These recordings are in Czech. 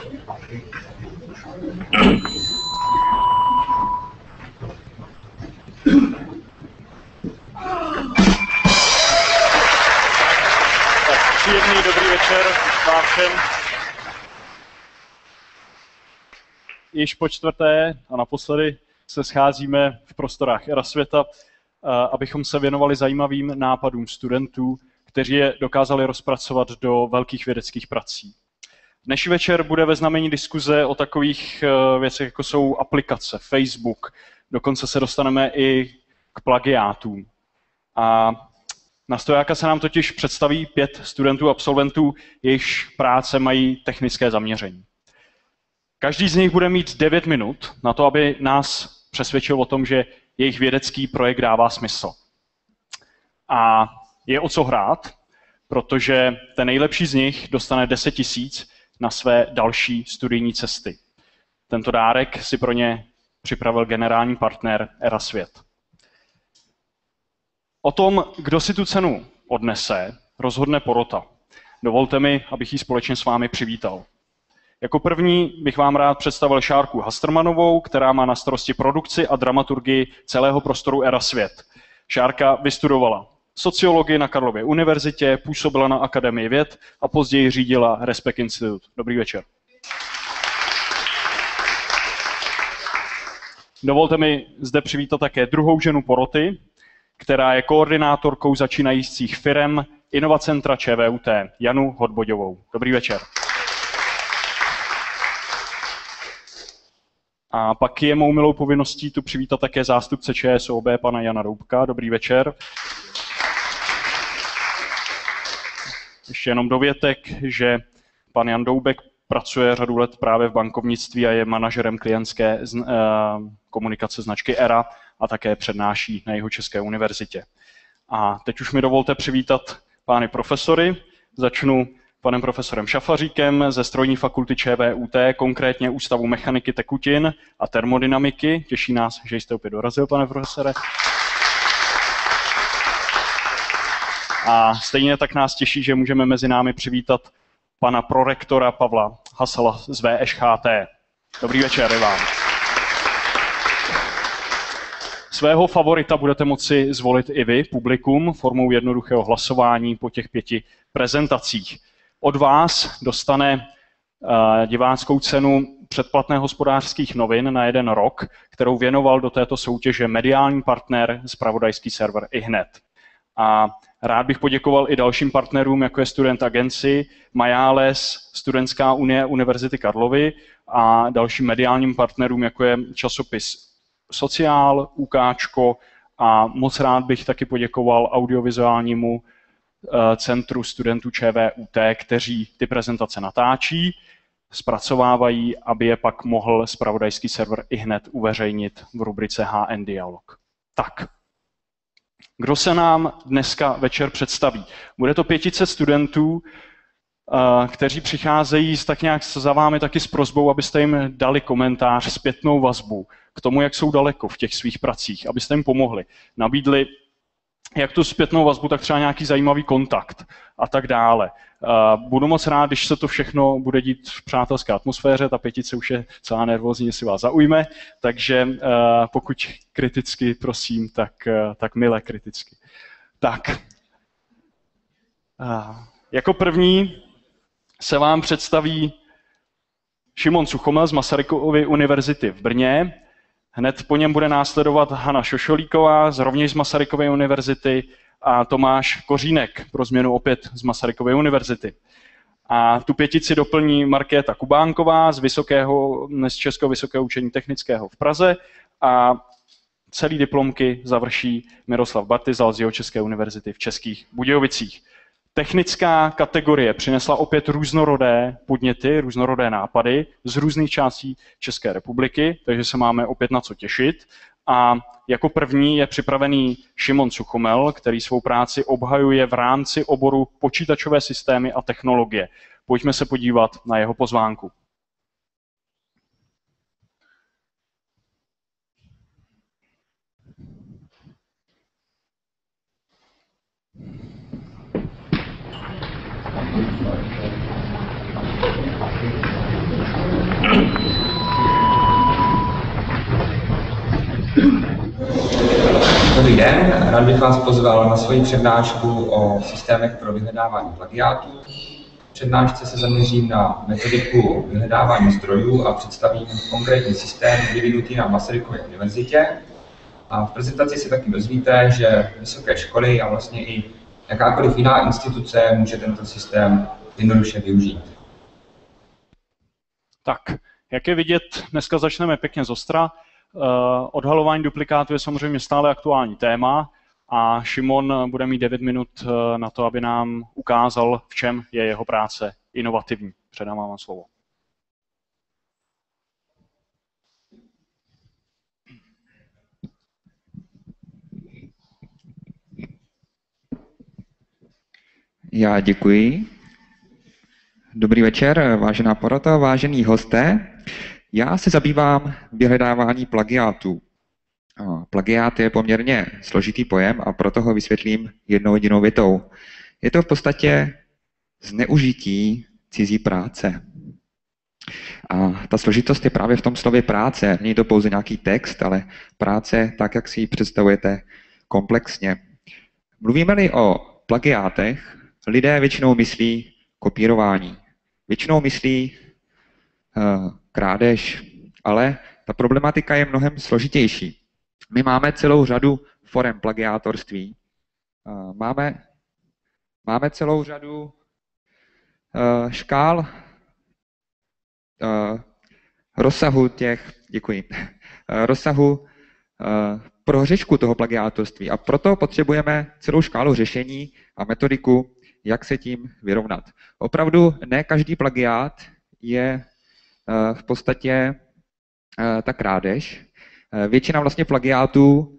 Příjemný dobrý večer vám všem. Již po čtvrté a naposledy se scházíme v prostorách Erasvěta, abychom se věnovali zajímavým nápadům studentů, kteří je dokázali rozpracovat do velkých vědeckých prací. Dnešní večer bude ve znamení diskuze o takových věcech, jako jsou aplikace, Facebook, dokonce se dostaneme i k plagiátům. A na stojáka se nám totiž představí 5 studentů, absolventů, jejichž práce mají technické zaměření. Každý z nich bude mít 9 minut na to, aby nás přesvědčil o tom, že jejich vědecký projekt dává smysl. A je o co hrát, protože ten nejlepší z nich dostane 10 000 na své další studijní cesty. Tento dárek si pro ně připravil generální partner Erasvět. O tom, kdo si tu cenu odnese, rozhodne porota. Dovolte mi, abych ji společně s vámi přivítal. Jako první bych vám rád představil Šárku Hastrmanovou, která má na starosti produkci a dramaturgii celého prostoru Erasvět. Šárka vystudovala sociologii na Karlově univerzitě, působila na Akademii věd a později řídila Respect Institute. Dobrý večer. Dovolte mi zde přivítat také druhou ženu poroty, která je koordinátorkou začínajících firem Inovacentra ČVUT, Janu Hodboďovou. Dobrý večer. A pak je mou milou povinností tu přivítat také zástupce ČSOB, pana Jana Doubka. Dobrý večer. Ještě jenom dovětek, že pan Jan Doubek pracuje řadu let právě v bankovnictví a je manažerem klientské komunikace značky ERA a také přednáší na Jihočeské univerzitě. A teď už mi dovolte přivítat pány profesory. Začnu panem profesorem Šafaříkem ze Strojní fakulty ČVUT, konkrétně Ústavu mechaniky tekutin a termodynamiky. Těší nás, že jste opět dorazil, pane profesore. A stejně tak nás těší, že můžeme mezi námi přivítat pana prorektora Pavla Hasala z VŠHT. Dobrý večer i vám. Svého favorita budete moci zvolit i vy, publikum, formou jednoduchého hlasování po těch 5 prezentacích. Od vás dostane diváckou cenu předplatné Hospodářských novin na 1 rok, kterou věnoval do této soutěže mediální partner zpravodajský server iHNED. A rád bych poděkoval i dalším partnerům, jako je Student Agency, Majales, Studentská unie Univerzity Karlovy a dalším mediálním partnerům, jako je časopis Sociál, UKčko a moc rád bych taky poděkoval audiovizuálnímu centru studentů ČVUT, kteří ty prezentace natáčí, zpracovávají, aby je pak mohl zpravodajský server iHNED uveřejnit v rubrice HN Dialog. Tak, kdo se nám dneska večer představí? Bude to 500 studentů, kteří přicházejí tak nějak za vámi taky s prosbou, abyste jim dali komentář, zpětnou vazbu k tomu, jak jsou daleko v těch svých pracích, abyste jim pomohli. Nabídli jak tu zpětnou vazbu, tak třeba nějaký zajímavý kontakt a tak dále. Budu moc rád, když se to všechno bude dít v přátelské atmosféře, ta 5 už je celá nervózní, jestli vás zaujme, takže pokud kriticky, prosím, tak milé kriticky. Tak, jako první se vám představí Šimon Suchomel z Masarykovy univerzity v Brně. Hned po něm bude následovat Hana Šošolíková rovněž z Masarykovy univerzity a Tomáš Kořínek, pro změnu opět z Masarykovy univerzity. A tu 5 doplní Markéta Kubánková z Českého vysokého učení technického v Praze a celý diplomky završí Miroslav Bartyzal z Jihočeské univerzity v Českých Budějovicích. Technická kategorie přinesla opět různorodé podněty, různorodé nápady z různých částí České republiky, takže se máme opět na co těšit. A jako první je připravený Šimon Suchomel, který svou práci obhajuje v rámci oboru počítačové systémy a technologie. Pojďme se podívat na jeho pozvánku. Rád bych vás pozval na svoji přednášku o systémech pro vyhledávání plagiátů. V přednášce se zaměřím na metodiku vyhledávání zdrojů a představím konkrétní systém vyvinutý na Masarykově univerzitě. A v prezentaci se taky dozvíte, že vysoké školy a vlastně i jakákoliv jiná instituce může tento systém jednoduše využít. Tak, jak je vidět, dneska začneme pěkně zostra. Odhalování duplikátů je samozřejmě stále aktuální téma a Šimon bude mít 9 minut na to, aby nám ukázal, v čem je jeho práce inovativní. Předám vám slovo. Já děkuji. Dobrý večer, vážená porota, vážení hosté. Já se zabývám vyhledávání plagiátů. Plagiát je poměrně složitý pojem a proto ho vysvětlím jednou jedinou větou. Je to v podstatě zneužití cizí práce. A ta složitost je právě v tom slově práce. Není to pouze nějaký text, ale práce tak, jak si ji představujete komplexně. Mluvíme-li o plagiátech, lidé většinou myslí kopírování. Většinou myslí krádež, ale ta problematika je mnohem složitější. My máme celou řadu forem plagiátorství. Máme celou řadu škál rozsahu prohřešku toho plagiátorství. A proto potřebujeme celou škálu řešení a metodiku, jak se tím vyrovnat. Opravdu ne každý plagiát je v podstatě ta krádež. Většina vlastně plagiátů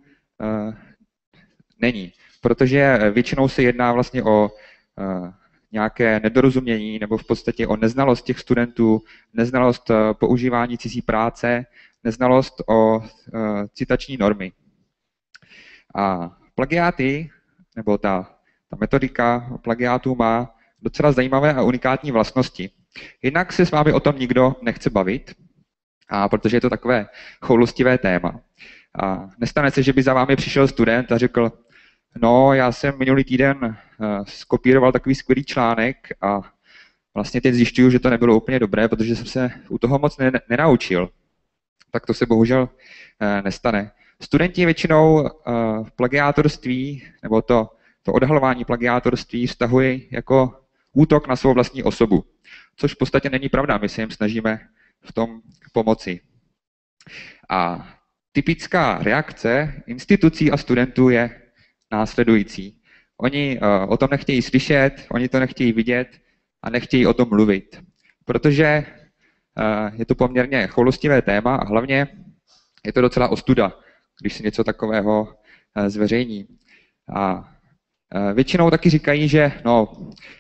není, protože většinou se jedná vlastně o nějaké nedorozumění nebo v podstatě o neznalost těch studentů, neznalost používání cizí práce, neznalost o citační normy. A plagiáty, nebo ta metodika plagiátů má docela zajímavé a unikátní vlastnosti. Jednak se s vámi o tom nikdo nechce bavit, protože je to takové choulostivé téma. A nestane se, že by za vámi přišel student a řekl, no, já jsem minulý týden skopíroval takový skvělý článek a vlastně teď zjišťuju, že to nebylo úplně dobré, protože jsem se u toho moc nenaučil. Tak to se bohužel nestane. Studenti většinou plagiátorství, nebo to odhalování plagiátorství vztahují jako útok na svou vlastní osobu. Což v podstatě není pravda, my se jim snažíme v tom pomoci. A typická reakce institucí a studentů je následující. Oni o tom nechtějí slyšet, oni to nechtějí vidět a nechtějí o tom mluvit. Protože je to poměrně choulostivé téma a hlavně je to docela ostuda, když se něco takového zveřejní. A většinou taky říkají, že no,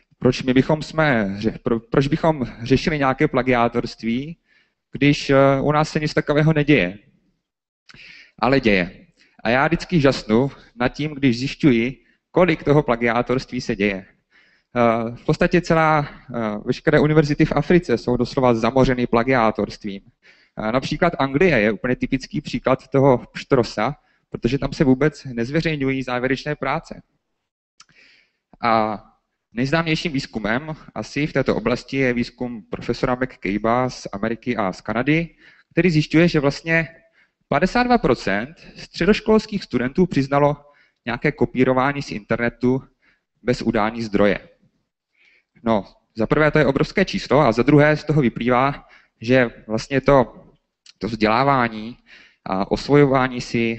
proč bychom řešili nějaké plagiátorství, když u nás se nic takového neděje. Ale děje. A já vždycky žasnu nad tím, když zjišťuji, kolik toho plagiátorství se děje. V podstatě veškeré univerzity v Africe jsou doslova zamořeny plagiátorstvím. Například Anglie je úplně typický příklad toho pštrosa, protože tam se vůbec nezveřejňují závěrečné práce. A nejznámějším výzkumem asi v této oblasti je výzkum profesora McCabe'a z Ameriky a z Kanady, který zjišťuje, že vlastně 52% středoškolských studentů přiznalo nějaké kopírování z internetu bez udání zdroje. No, za prvé to je obrovské číslo a za druhé z toho vyplývá, že vlastně to vzdělávání a osvojování si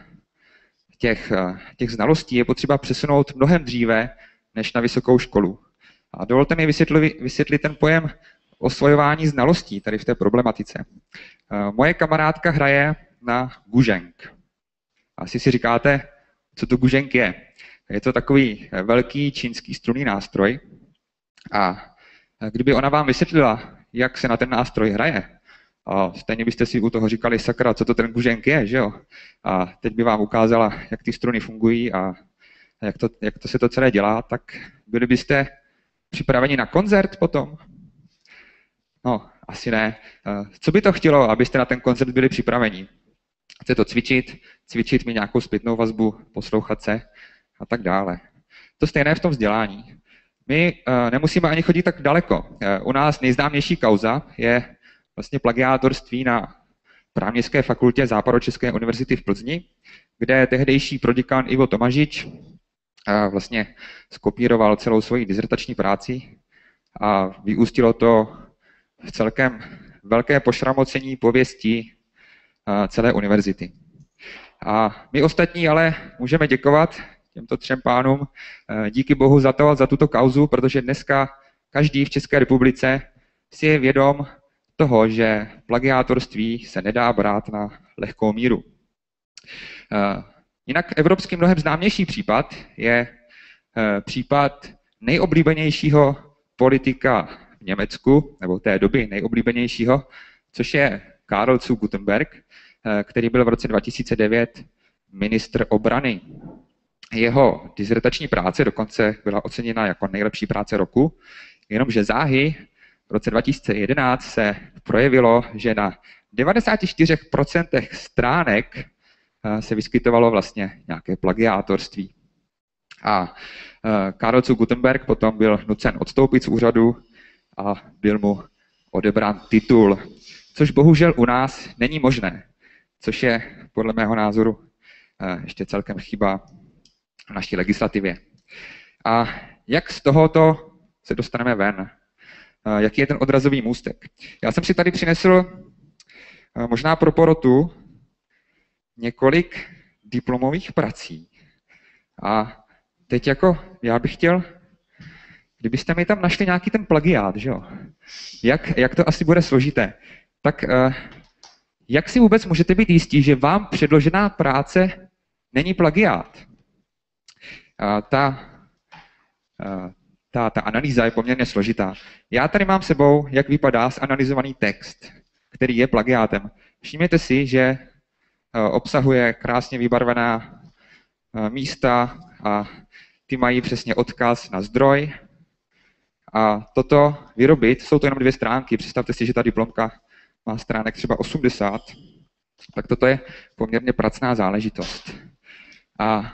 těch znalostí je potřeba přesunout mnohem dříve než na vysokou školu. A dovolte mi vysvětlit ten pojem osvojování znalostí tady v té problematice. Moje kamarádka hraje na guženg. Asi si říkáte, co to guženg je. Je to takový velký čínský strunný nástroj a kdyby ona vám vysvětlila, jak se na ten nástroj hraje, a stejně byste si u toho říkali, sakra, co to ten guženg je, že jo? A teď by vám ukázala, jak ty struny fungují a jak to se to celé dělá, tak byli byste připraveni na koncert potom? No, asi ne. Co by to chtělo, abyste na ten koncert byli připraveni? Chce to cvičit, mít nějakou zpětnou vazbu, poslouchat se a tak dále. To stejné v tom vzdělání. My nemusíme ani chodit tak daleko. U nás nejznámější kauza je vlastně plagiátorství na Právnické fakultě Západočeské univerzity v Plzni, kde tehdejší proděkan Ivo Tomažič vlastně skopíroval celou svoji dizertační práci a vyústilo to v celkem velké pošramocení pověsti celé univerzity. A my ostatní ale můžeme děkovat těmto 3 pánům díky bohu za tuto kauzu, protože dneska každý v České republice si je vědom toho, že plagiátorství se nedá brát na lehkou míru. Jinak evropský mnohem známější případ je případ nejoblíbenějšího politika v Německu, nebo té doby nejoblíbenějšího, což je Karl zu Guttenberg, který byl v roce 2009 ministr obrany. Jeho dizertační práce dokonce byla oceněna jako nejlepší práce roku, jenomže záhy v roce 2011 se projevilo, že na 94% stránek se vyskytovalo vlastně nějaké plagiátorství. A Karl zu Guttenberg potom byl nucen odstoupit z úřadu a byl mu odebrán titul, což bohužel u nás není možné, což je podle mého názoru ještě celkem chyba v naší legislativě. A jak z tohoto se dostaneme ven? Jaký je ten odrazový můstek? Já jsem si tady přinesl možná pro porotu několik diplomových prací. A teď jako já bych chtěl, kdybyste mi tam našli nějaký ten plagiát, že jo? Jak to asi bude složité? Tak jak si vůbec můžete být jistí, že vám předložená práce není plagiát? Ta analýza je poměrně složitá. Já tady mám sebou, jak vypadá zanalyzovaný text, který je plagiátem. Všimněte si, že obsahuje krásně vybarvená místa a ty mají přesně odkaz na zdroj. A toto vyrobit, jsou to jenom 2 stránky, představte si, že ta diplomka má stránek třeba 80, tak toto je poměrně pracná záležitost. A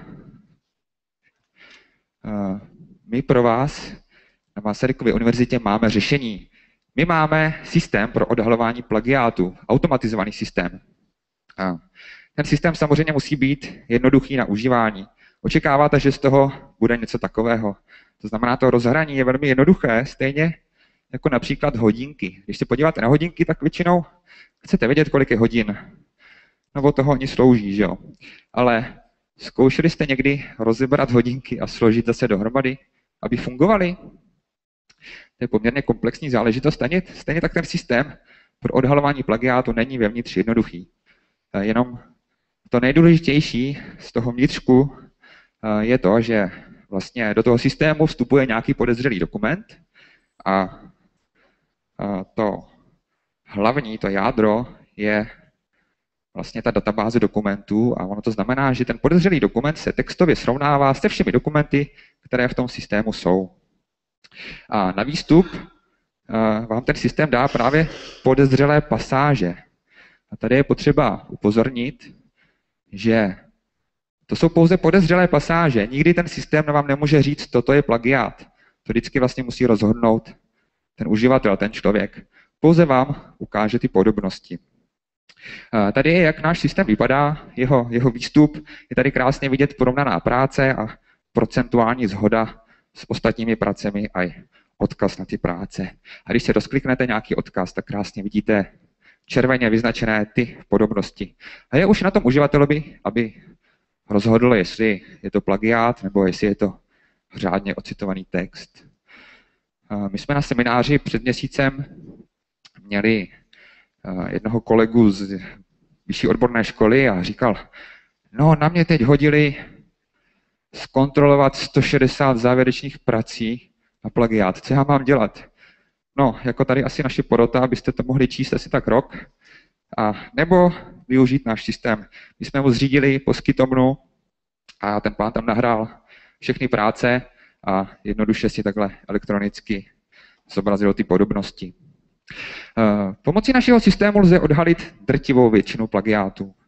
my pro vás na Masarykově univerzitě máme řešení. My máme systém pro odhalování plagiátu, automatizovaný systém. A ten systém samozřejmě musí být jednoduchý na užívání. Očekáváte, že z toho bude něco takového. To znamená, to rozhraní je velmi jednoduché, stejně jako například hodinky. Když se podíváte na hodinky, tak většinou chcete vědět, kolik je hodin. No od toho oni slouží, že jo. Ale zkoušeli jste někdy rozebrat hodinky a složit zase dohromady, aby fungovaly? To je poměrně komplexní záležitost. Stejně tak ten systém pro odhalování plagiátu není vevnitř jednoduchý. Jenom to nejdůležitější z toho vnitřku je to, že vlastně do toho systému vstupuje nějaký podezřelý dokument a to hlavní, to jádro je vlastně ta databáze dokumentů a ono to znamená, že ten podezřelý dokument se textově srovnává se všemi dokumenty, které v tom systému jsou. A na výstup vám ten systém dá právě podezřelé pasáže. A tady je potřeba upozornit, že to jsou pouze podezřelé pasáže. Nikdy ten systém vám nemůže říct, toto je plagiát. To vždycky vlastně musí rozhodnout ten uživatel, ten člověk. Pouze vám ukáže ty podobnosti. Tady je, jak náš systém vypadá, jeho výstup. Je tady krásně vidět porovnaná práce a procentuální shoda s ostatními pracemi a odkaz na ty práce. A když se rozkliknete nějaký odkaz, tak krásně vidíte červeně vyznačené ty podobnosti. A je už na tom uživatelovi, aby rozhodl, jestli je to plagiát, nebo jestli je to řádně ocitovaný text. My jsme na semináři před měsícem měli jednoho kolegu z vyšší odborné školy a říkal, no na mě teď hodili zkontrolovat 160 závěrečných prací na plagiát. Co já mám dělat? No, jako tady asi naše porota, abyste to mohli číst asi tak rok, a nebo využít náš systém. My jsme mu zřídili poskytovnu a ten pán tam nahrál všechny práce a jednoduše si takhle elektronicky zobrazil ty podobnosti. Pomocí našeho systému lze odhalit drtivou většinu plagiátů.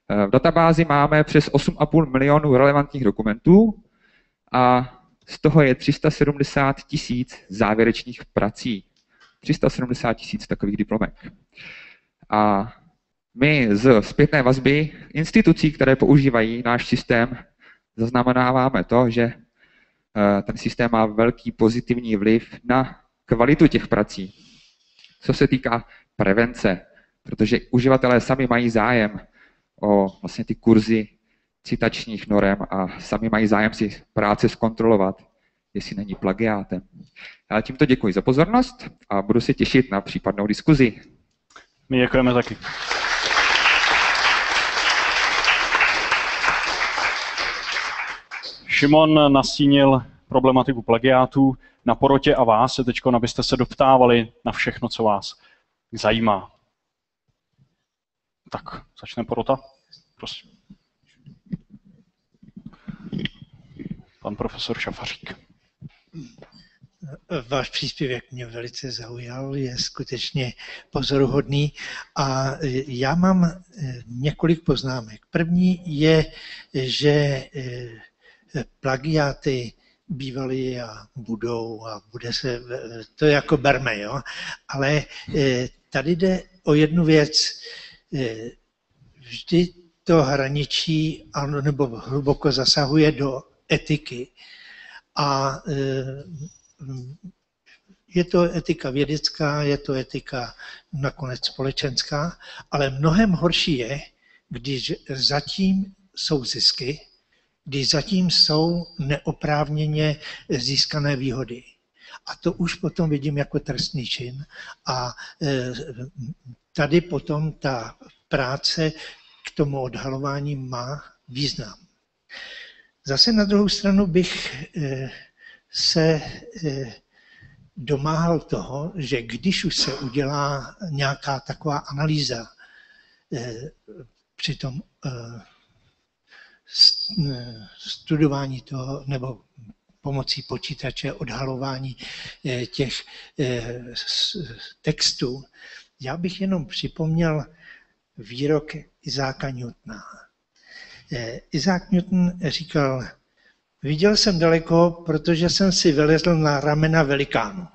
V databázi máme přes 8,5 milionu relevantních dokumentů a z toho je 370 000 závěrečných prací. 370 000 takových diplomek. A my z zpětné vazby institucí, které používají náš systém, zaznamenáváme to, že ten systém má velký pozitivní vliv na kvalitu těch prací. Co se týká prevence, protože uživatelé sami mají zájem o vlastně ty kurzy citačních norem a sami mají zájem si práce zkontrolovat, jestli není plagiátem. Já tímto děkuji za pozornost a budu se těšit na případnou diskuzi. My děkujeme taky. Šimon nastínil problematiku plagiátů. Na porotě a vás se teď, abyste se doptávali na všechno, co vás zajímá. Tak, začne porota. Prosím. Pan profesor Šafařík. Váš příspěvek mě velice zaujal, je skutečně pozoruhodný a já mám několik poznámek. První je, že plagiáty bývaly a budou a bude se, to jako berme, jo? Ale tady jde o jednu věc. Vždy to hraničí nebo hluboko zasahuje do etiky a je to etika vědecká, je to etika nakonec společenská, ale mnohem horší je, když zatím jsou zisky, když zatím jsou neoprávněně získané výhody. A to už potom vidím jako trestný čin. A tady potom ta práce k tomu odhalování má význam. Zase na druhou stranu bych se domáhal toho, že když už se udělá nějaká taková analýza při tom studování toho nebo pomocí počítače odhalování těch textů, já bych jenom připomněl výrok Isáka Newtona. Isaac Newton říkal, viděl jsem daleko, protože jsem si vylezl na ramena velikánu.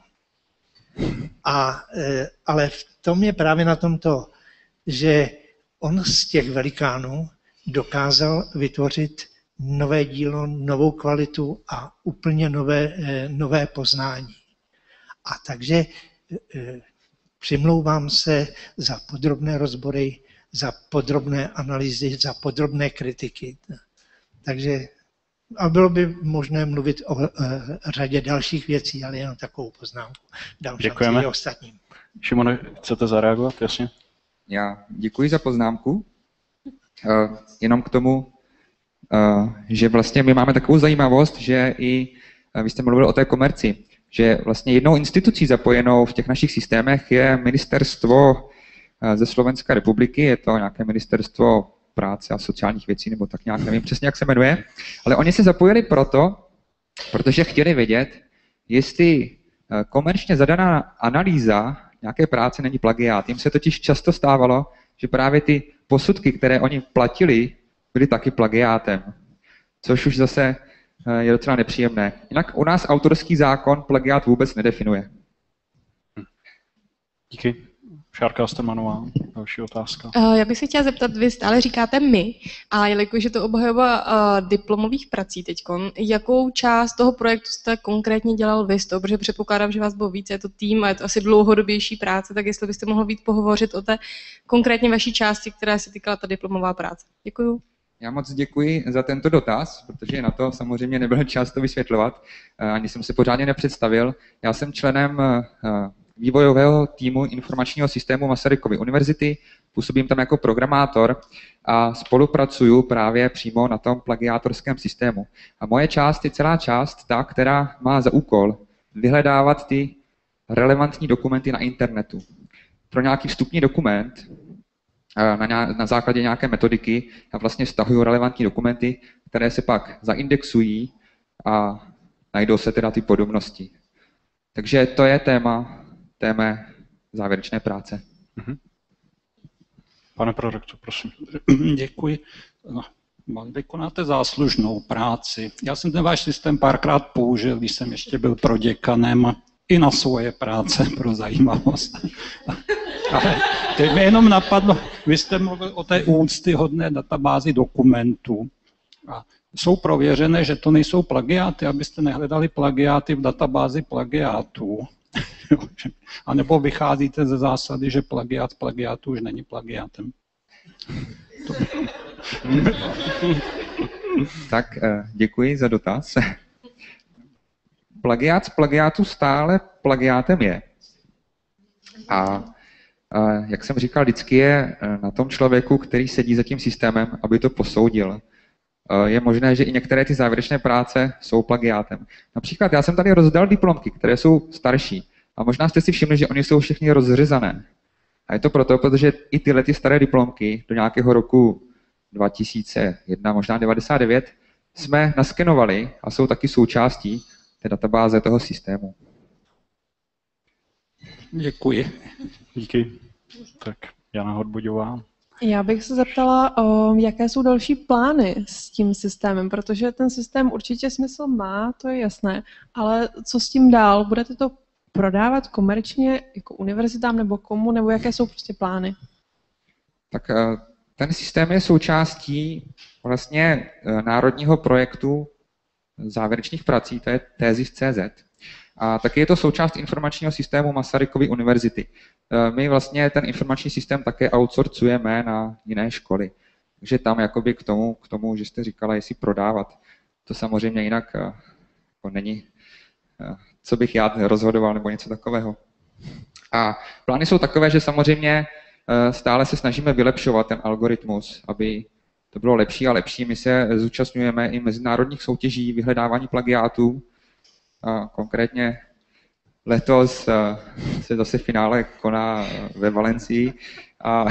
Ale v tom je právě na tomto, že on z těch velikánů dokázal vytvořit nové dílo, novou kvalitu a úplně nové poznání. A takže přimlouvám se za podrobné rozbory, za podrobné analýzy, za podrobné kritiky. Takže a bylo by možné mluvit o řadě dalších věcí, ale jenom takovou poznámku. Dám šanci ostatním. Šimone, chcete zareagovat? Jasně. Já děkuji za poznámku. Jenom k tomu, že vlastně my máme takovou zajímavost, že i vy jste mluvili o té komerci, že vlastně jednou institucí zapojenou v těch našich systémech je ministerstvo ze Slovenské republiky, je to nějaké ministerstvo práce a sociálních věcí, nebo tak nějak, nevím přesně, jak se jmenuje, ale oni se zapojili protože chtěli vědět, jestli komerčně zadaná analýza nějaké práce není plagiát. Jim se totiž často stávalo, že právě ty posudky, které oni platili, byly taky plagiátem, což už zase je docela nepříjemné. Jinak u nás autorský zákon plagiát vůbec nedefinuje. Díky. Šárka Ostermanová, další otázka. Já bych se chtěla zeptat, vy stále říkáte my, a jelikož je to obhajoba diplomových prací teďkon, jakou část toho projektu jste konkrétně dělal vy z toho, protože předpokládám, že vás bylo víc, je to tým a je to asi dlouhodobější práce, tak jestli byste mohl víc pohovořit o té konkrétně vaší části, která se týkala ta diplomová práce. Děkuju. Já moc děkuji za tento dotaz, protože na to samozřejmě nebyl čas to vysvětlovat, ani jsem se pořádně nepředstavil. Já jsem členem vývojového týmu informačního systému Masarykovy univerzity, působím tam jako programátor a spolupracuju právě přímo na tom plagiátorském systému. A moje část je celá část ta, která má za úkol vyhledávat ty relevantní dokumenty na internetu. Pro nějaký vstupní dokument na základě nějaké metodiky já vlastně stahuju relevantní dokumenty, které se pak zaindexují a najdou se teda ty podobnosti. Takže to je téma závěrečné práce. Pane prorektor, prosím. Děkuji. No, vykonáte záslužnou práci. Já jsem ten váš systém párkrát použil, když jsem ještě byl proděkanem, i na svoje práce, pro zajímavost. Ale teď mi jenom napadlo, vy jste mluvil o té úctyhodné databázi dokumentů. A jsou prověřené, že to nejsou plagiáty, abyste nehledali plagiáty v databázi plagiátů. A nebo vycházíte ze zásady, že plagiát plagiátu už není plagiátem. Tak děkuji za dotaz. Plagiát z plagiátu stále plagiátem je. A jak jsem říkal, vždycky je na tom člověku, který sedí za tím systémem, aby to posoudil. Je možné, že i některé ty závěrečné práce jsou plagiátem. Například já jsem tady rozdal diplomky, které jsou starší. A možná jste si všimli, že oni jsou všechny rozřezané. A je to proto, protože i tyhle ty staré diplomky do nějakého roku 2001, možná 99, jsme naskenovali a jsou taky součástí té databáze toho systému. Děkuji. Díky. Tak Jana Hodbuďová. Já bych se zeptala, jaké jsou další plány s tím systémem, protože ten systém určitě smysl má, to je jasné, ale co s tím dál? Budete to prodávat komerčně jako univerzitám nebo komu, nebo jaké jsou prostě plány? Tak ten systém je součástí vlastně národního projektu závěrečných prací, to je Thesis.cz. A taky je to součást informačního systému Masarykovy univerzity. My vlastně ten informační systém také outsourcujeme na jiné školy. Takže tam jakoby k tomu, že jste říkala, jestli prodávat. To samozřejmě jinak jako není, co bych já rozhodoval nebo něco takového. A plány jsou takové, že samozřejmě stále se snažíme vylepšovat ten algoritmus, aby to bylo lepší a lepší. My se zúčastňujeme i mezinárodních soutěží vyhledávání plagiátů. Konkrétně letos se zase finále koná ve Valencii a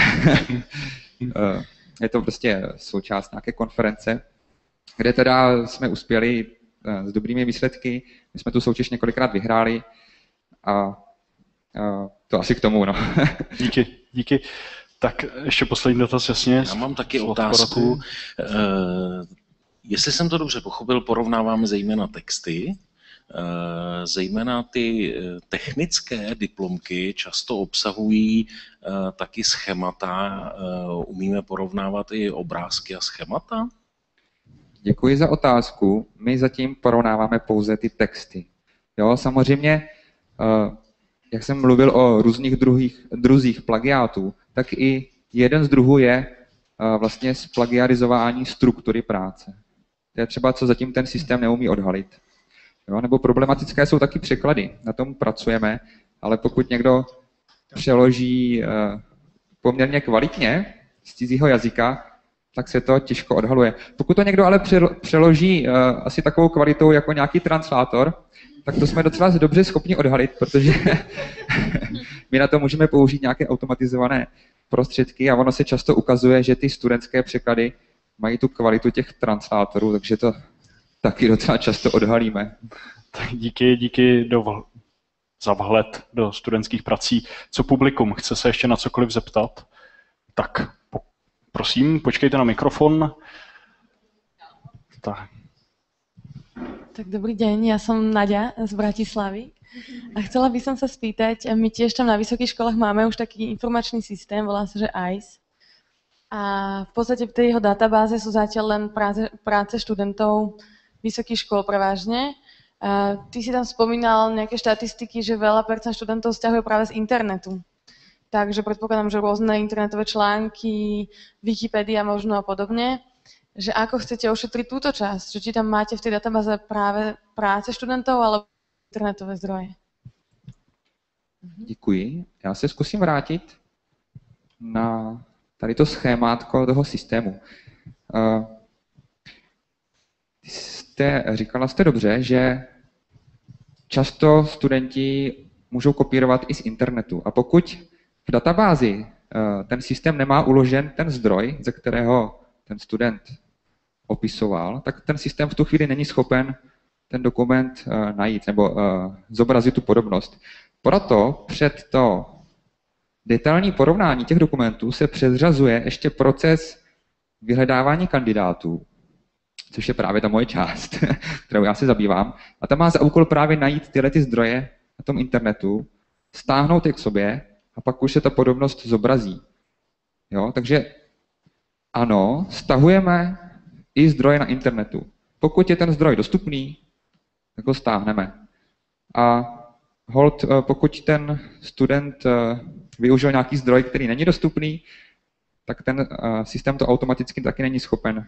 je to prostě součást nějaké konference, kde teda jsme uspěli s dobrými výsledky. My jsme tu soutěž několikrát vyhráli a to asi k tomu, no. Díky. Tak ještě poslední dotaz, jasně. Já mám taky otázku. Jestli jsem to dobře pochopil, porovnáváme zejména texty, zejména ty technické diplomky často obsahují taky schémata. Umíme porovnávat i obrázky a schémata? Děkuji za otázku. My zatím porovnáváme pouze ty texty. Jo, samozřejmě, jak jsem mluvil o různých druzích plagiátů, tak i jeden z druhů je vlastně splagiarizování struktury práce. To je třeba, co zatím ten systém neumí odhalit. Jo, nebo problematické jsou taky překlady. Na tom pracujeme, ale pokud někdo přeloží poměrně kvalitně z cizího jazyka, tak se to těžko odhaluje. Pokud to někdo ale přeloží asi takovou kvalitou jako nějaký translátor, tak to jsme docela dobře schopni odhalit, protože my na to můžeme použít nějaké automatizované prostředky a ono se často ukazuje, že ty studentské překlady mají tu kvalitu těch translátorů, takže to taky docela často odhalíme. Tak díky za vhled do studentských prací. Co publikum? Chce se ještě na cokoliv zeptat? Tak prosím, počkejte na mikrofon. Tak dobrý deň, ja som Nadia z Bratislavy a chcela by som sa spýtať, my tiež tam na vysokých školách máme už taký informačný systém, volá sa, že ICE. A v podstate v tej jeho databáze sú zatiaľ len práce študentov vysokých škôl prevažne. Ty si tam spomínal nejaké štatistiky, že veľa percent študentov stiahuje práve z internetu. Takže predpokladám, že rôzne internetové články, Wikipedia možno a podobne. Že ako chcete ošetriť túto časť? Že či tam máte v tej databáze práve práce študentov alebo internetové zdroje? Děkuji. Já se zkusím vrátit na tady to schémátko toho systému. Říkala jste dobře, že často studenti můžou kopírovat i z internetu. A pokud v databázi ten systém nemá uložen ten zdroj, ze kterého ten student opisoval, tak ten systém v tu chvíli není schopen ten dokument najít nebo zobrazit tu podobnost. Proto před to detailní porovnání těch dokumentů se předřazuje ještě proces vyhledávání kandidátů, což je právě ta moje část, kterou já se zabývám. A ta má za úkol právě najít tyhle ty zdroje na tom internetu, stáhnout je k sobě a pak už se ta podobnost zobrazí. Jo? Takže ano, stahujeme i zdroje na internetu. Pokud je ten zdroj dostupný, tak ho stáhneme. A hold, pokud ten student využil nějaký zdroj, který není dostupný, tak ten systém to automaticky taky není schopen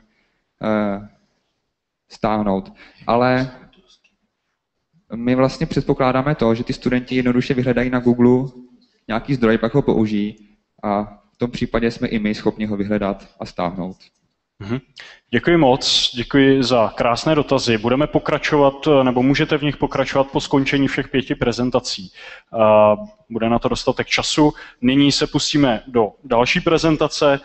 stáhnout. Ale my vlastně předpokládáme to, že ty studenti jednoduše vyhledají na Google nějaký zdroj, pak ho použijí a v tom případě jsme i my schopni ho vyhledat a stáhnout. Děkuji moc, děkuji za krásné dotazy. Budeme pokračovat, nebo můžete v nich pokračovat po skončení všech 5 prezentací. Bude na to dostatek času. Nyní se pustíme do další prezentace.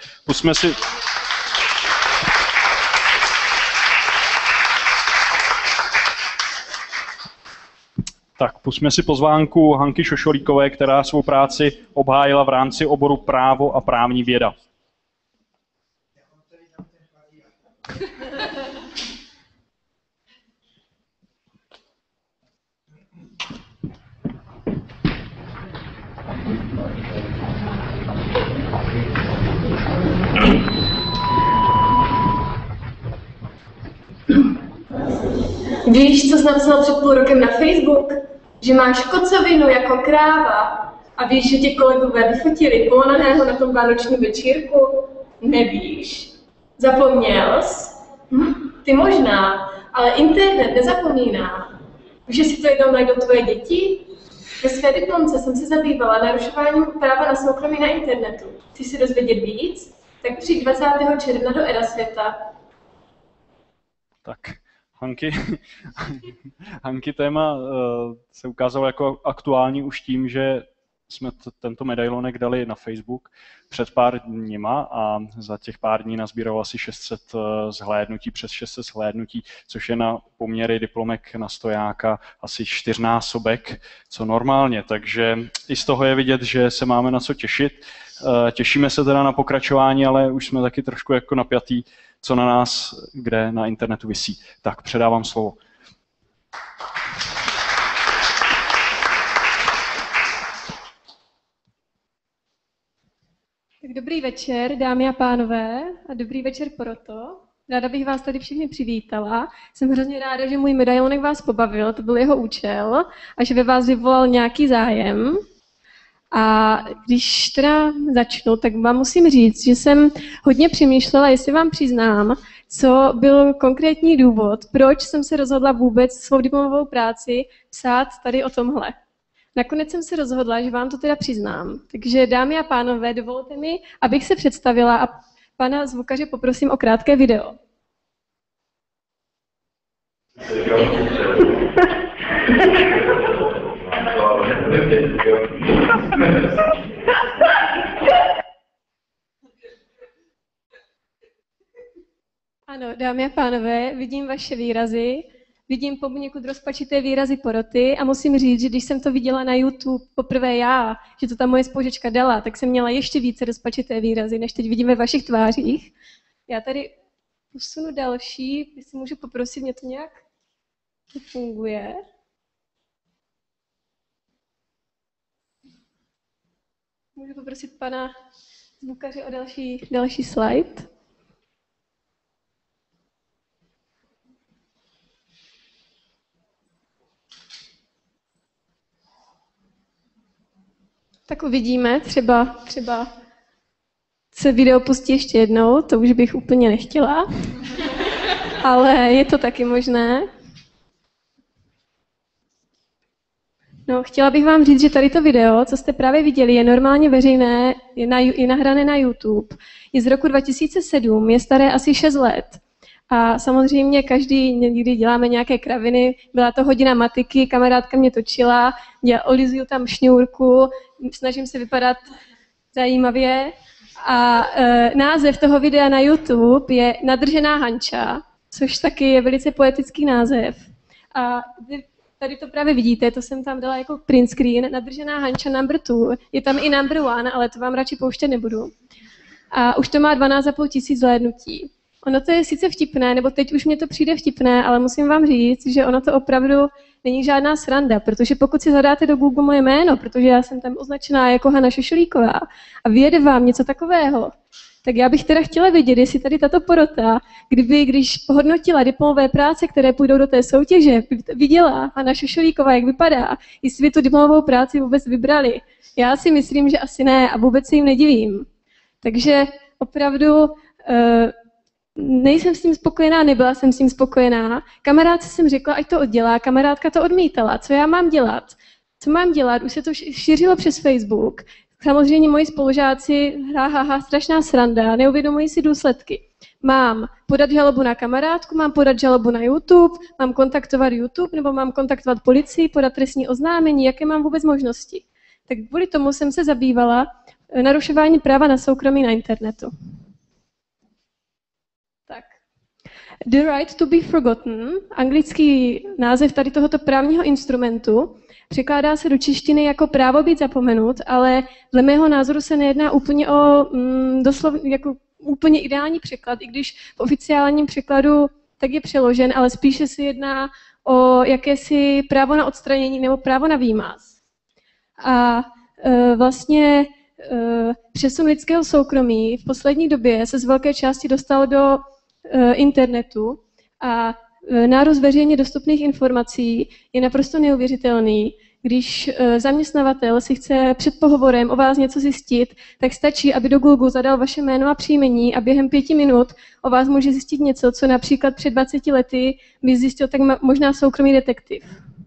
Pusťme si pozvánku Hanky Šošolíkové, která svou práci obhájila v rámci oboru právo a právní věda. Víš, co jsi napsal před půl rokem na Facebook? Že máš kocovinu jako kráva. A víš, že tě kolegové vyfotili polonahého na tom vánočním večírku? Nevíš. Zapomněl jsi? Ty možná, ale internet nezapomíná. Víš, že si to jednou najdou tvoje děti? Ve své diplomce jsem se zabývala narušováním práva na soukromí na internetu. Chci si dozvědět víc? Tak přijď 20. června do Erasvěta. Tak, Hanky téma se ukázalo jako aktuální už tím, že jsme tento medailonek dali na Facebook před pár dníma a za těch pár dní nazbíralo asi 600 zhlédnutí, přes 600 zhlédnutí, což je na poměry diplomek na stojáka asi 4násobek, co normálně. Takže i z toho je vidět, že se máme na co těšit. Těšíme se teda na pokračování, ale už jsme taky trošku jako napjatý, co na nás, kde na internetu visí. Tak předávám slovo. Tak dobrý večer, dámy a pánové, a dobrý večer poroto. Ráda bych vás tady všechny přivítala. Jsem hrozně ráda, že můj medailonek vás pobavil, to byl jeho účel, a že ve vás vyvolal nějaký zájem. A když teda začnu, tak vám musím říct, že jsem hodně přemýšlela, jestli vám přiznám, co byl konkrétní důvod, proč jsem se rozhodla vůbec svou diplomovou práci psát tady o tomhle. Nakonec jsem se rozhodla, že vám to teda přiznám. Takže dámy a pánové, dovolte mi, abych se představila a pana zvukaře poprosím o krátké video. Ano, dámy a pánové, vidím vaše výrazy, vidím poněkud rozpačité výrazy poroty a musím říct, že když jsem to viděla na YouTube poprvé já, že to ta moje spolužečka dala, tak jsem měla ještě více rozpačité výrazy, než teď vidím ve vašich tvářích. Já tady posunu další, jestli můžu poprosit, mě to nějak funguje. Můžu poprosit pana zvukaře o další slide. Tak uvidíme, třeba se video pustí ještě jednou, to už bych úplně nechtěla, ale je to taky možné. No, chtěla bych vám říct, že tady to video, co jste právě viděli, je normálně veřejné, je nahrané na YouTube. Je z roku 2007, je staré asi 6 let. A samozřejmě každý někdy děláme nějaké kraviny, byla to hodina matiky, kamarádka mě točila, olizuju tam šňůrku, snažím se vypadat zajímavě. A název toho videa na YouTube je Nadržená Hanča, což taky je velice poetický název. A tady to právě vidíte, to jsem tam dala jako print screen, nadržená Hanča number 2, je tam i number 1, ale to vám radši pouštět nebudu. A už to má 12 500 zhlédnutí. Ono to je sice vtipné, nebo teď už mě to přijde vtipné, ale musím vám říct, že ono to opravdu není žádná sranda, protože pokud si zadáte do Google moje jméno, protože já jsem tam označená jako Hana Šošulíková a vyjede vám něco takového, tak já bych teda chtěla vědět, jestli tady tato porota, když pohodnotila diplomové práce, které půjdou do té soutěže, viděla Hana Šošulíková, jak vypadá, jestli by tu diplomovou práci vůbec vybrali. Já si myslím, že asi ne a vůbec se jim nedivím. Takže opravdu nejsem s tím spokojená, nebyla jsem s tím spokojená. Kamarádce jsem řekla, ať to oddělá, kamarádka to odmítala. Co já mám dělat? Co mám dělat? Už se to šířilo přes Facebook. Samozřejmě moji spolužáci, strašná sranda, neuvědomují si důsledky. Mám podat žalobu na kamarádku, mám podat žalobu na YouTube, mám kontaktovat YouTube, nebo mám kontaktovat policii, podat trestní oznámení, jaké mám vůbec možnosti. Tak kvůli tomu jsem se zabývala narušování práva na soukromí na internetu. Tak. The right to be forgotten, anglický název tady tohoto právního instrumentu, překládá se do češtiny jako právo být zapomenut, ale dle mého názoru se nejedná úplně o jako úplně ideální překlad, i když v oficiálním překladu tak je přeložen, ale spíše se jedná o jakési právo na odstranění nebo právo na výmaz. A vlastně přesun lidského soukromí v poslední době se z velké části dostal do internetu a nárůst veřejně dostupných informací je naprosto neuvěřitelný. Když zaměstnavatel si chce před pohovorem o vás něco zjistit, tak stačí, aby do Google zadal vaše jméno a příjmení a během 5 minut o vás může zjistit něco, co například před 20 lety by zjistil tak možná soukromý detektiv.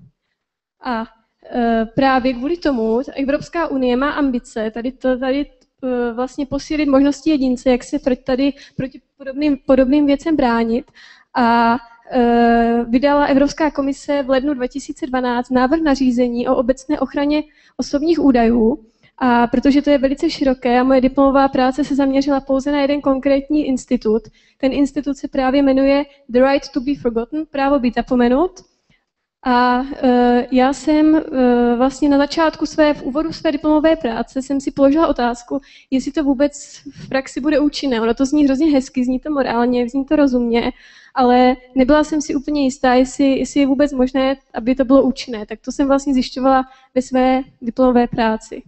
A právě kvůli tomu Evropská unie má ambice tady vlastně posílit možnosti jedince, jak se tady proti podobným věcem bránit. A vydala Evropská komise v lednu 2012 návrh nařízení o obecné ochraně osobních údajů. A protože to je velice široké a moje diplomová práce se zaměřila pouze na jeden konkrétní institut, ten institut se právě jmenuje The Right to be Forgotten, právo být zapomenut. A já jsem vlastně na začátku v úvodu své diplomové práce jsem si položila otázku, jestli to vůbec v praxi bude účinné. Ono to zní hrozně hezky, zní to morálně, zní to rozumně, ale nebyla jsem si úplně jistá, jestli je vůbec možné, aby to bylo účinné. Tak to jsem vlastně zjišťovala ve své diplomové práci.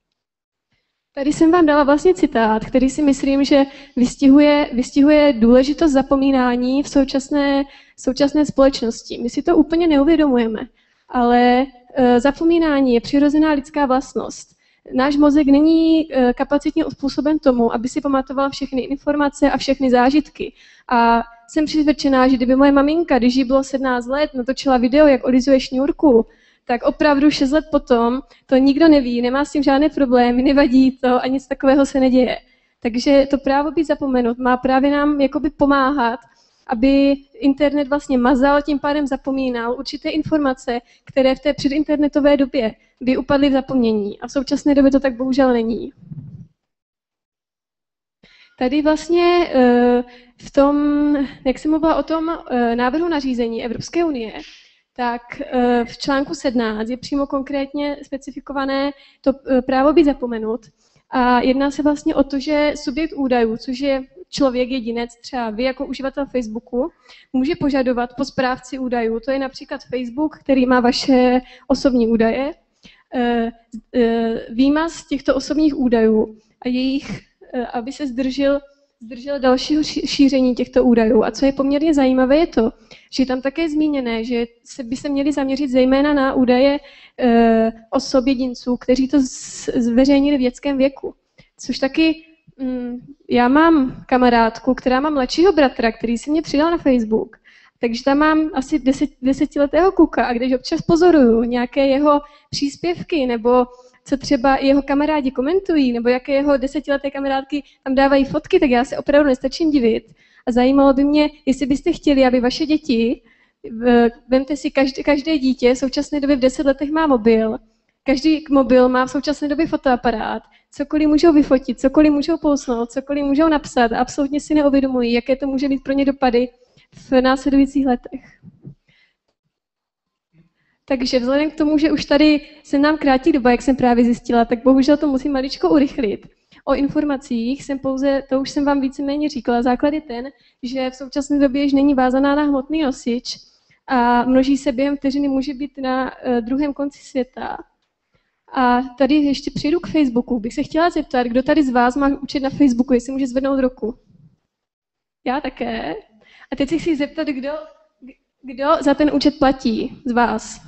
Tady jsem vám dala vlastně citát, který si myslím, že vystihuje důležitost zapomínání v současné společnosti. My si to úplně neuvědomujeme, ale zapomínání je přirozená lidská vlastnost. Náš mozek není kapacitně uspůsoben tomu, aby si pamatoval všechny informace a všechny zážitky. A jsem přesvědčená, že kdyby moje maminka, když jí bylo 17 let, natočila video, jak olizuje šňůrku, tak opravdu 6 let potom to nikdo neví, nemá s tím žádné problémy, nevadí to a nic takového se neděje. Takže to právo být zapomenut má právě nám jakoby pomáhat, aby internet vlastně mazal, tím pádem zapomínal určité informace, které v té předinternetové době by upadly v zapomnění. A v současné době to tak bohužel není. Tady vlastně v tom, jak jsem mluvila o tom návrhu nařízení Evropské unie, tak v článku 17 je přímo konkrétně specifikované to právo být zapomenut. A jedná se vlastně o to, že subjekt údajů, což je člověk, jedinec, třeba vy jako uživatel Facebooku, může požadovat po správci údajů, to je například Facebook, který má vaše osobní údaje, výmaz těchto osobních údajů a aby se zdržel dalšího šíření těchto údajů. A co je poměrně zajímavé, je to, že je tam také zmíněné, že by se měli zaměřit zejména na údaje osob jedinců, kteří to zveřejnili v dětském věku. Což taky já mám kamarádku, která má mladšího bratra, který se mě přidal na Facebook, takže tam mám asi 10letého kluka a když občas pozoruju nějaké jeho příspěvky nebo co třeba jeho kamarádi komentují, nebo jaké jeho 10leté kamarádky tam dávají fotky, tak já se opravdu nestačím divit. A zajímalo by mě, jestli byste chtěli, aby vaše děti, vemte si, každé dítě v současné době v 10 letech má mobil, každý mobil má v současné době fotoaparát, cokoliv můžou vyfotit, cokoliv můžou pousnout, cokoliv můžou napsat a absolutně si neuvědomují, jaké to může být pro ně dopady v následujících letech. Takže vzhledem k tomu, že už tady se nám krátí doba, jak jsem právě zjistila, tak bohužel to musím maličko urychlit. O informacích jsem pouze, to už jsem vám víceméně říkala, základ je ten, že v současné době již není vázaná na hmotný nosič a množí se během vteřiny, může být na druhém konci světa. A tady ještě přijdu k Facebooku. Bych se chtěla zeptat, kdo tady z vás má účet na Facebooku, jestli může zvednout ruku. Já také. A teď si chci zeptat, kdo za ten účet platí z vás.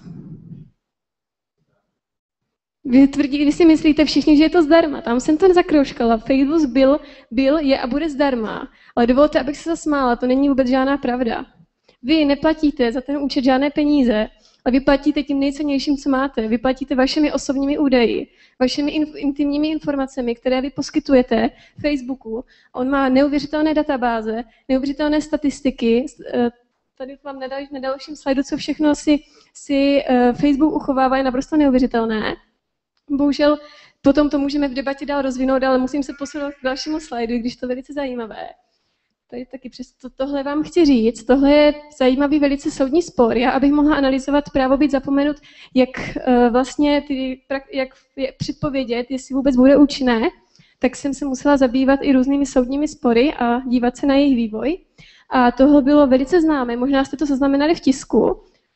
Vy si myslíte všichni, že je to zdarma. Tam jsem to zakrouškala. Facebook byl, je a bude zdarma. Ale dovolte, abych se zasmála, to není vůbec žádná pravda. Vy neplatíte za ten účet žádné peníze, ale vy platíte tím nejcennějším, co máte. Vy platíte vašimi osobními údaji, vašimi intimními informacemi, které vy poskytujete Facebooku. On má neuvěřitelné databáze, neuvěřitelné statistiky. Tady vám na dalším slajdu, co všechno si Facebook uchovává, je naprosto neuvěřitelné. Bohužel potom to můžeme v debatě dál rozvinout, ale musím se posunout k dalšímu slajdu, když to je velice zajímavé. Tady taky tohle vám chci říct. Tohle je zajímavý velice soudní spor. Já, abych mohla analyzovat právo být zapomenut, jak vlastně jak předpovědět, jestli vůbec bude účinné, tak jsem se musela zabývat i různými soudními spory a dívat se na jejich vývoj. A tohle bylo velice známé, možná jste to zaznamenali v tisku.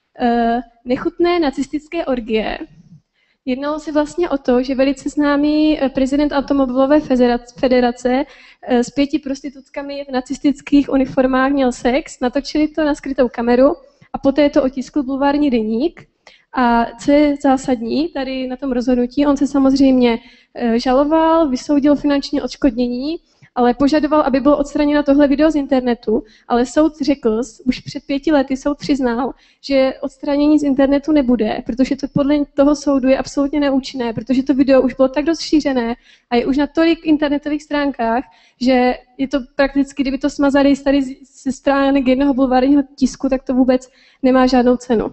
Nechutné nacistické orgie. Jednalo se vlastně o to, že velice známý prezident automobilové federace s 5 prostitutkami v nacistických uniformách měl sex, natočili to na skrytou kameru a poté to otiskl bulvární deník. A co je zásadní tady na tom rozhodnutí, on se samozřejmě žaloval, vysoudil finanční odškodnění, ale požadoval, aby bylo odstraněno tohle video z internetu, ale soud řekl, už před 5 lety soud přiznal, že odstranění z internetu nebude, protože to podle toho soudu je absolutně neúčinné, protože to video už bylo tak rozšířené a je už na tolik internetových stránkách, že je to prakticky, kdyby to smazali tady ze stránek jednoho bulvárního tisku, tak to vůbec nemá žádnou cenu.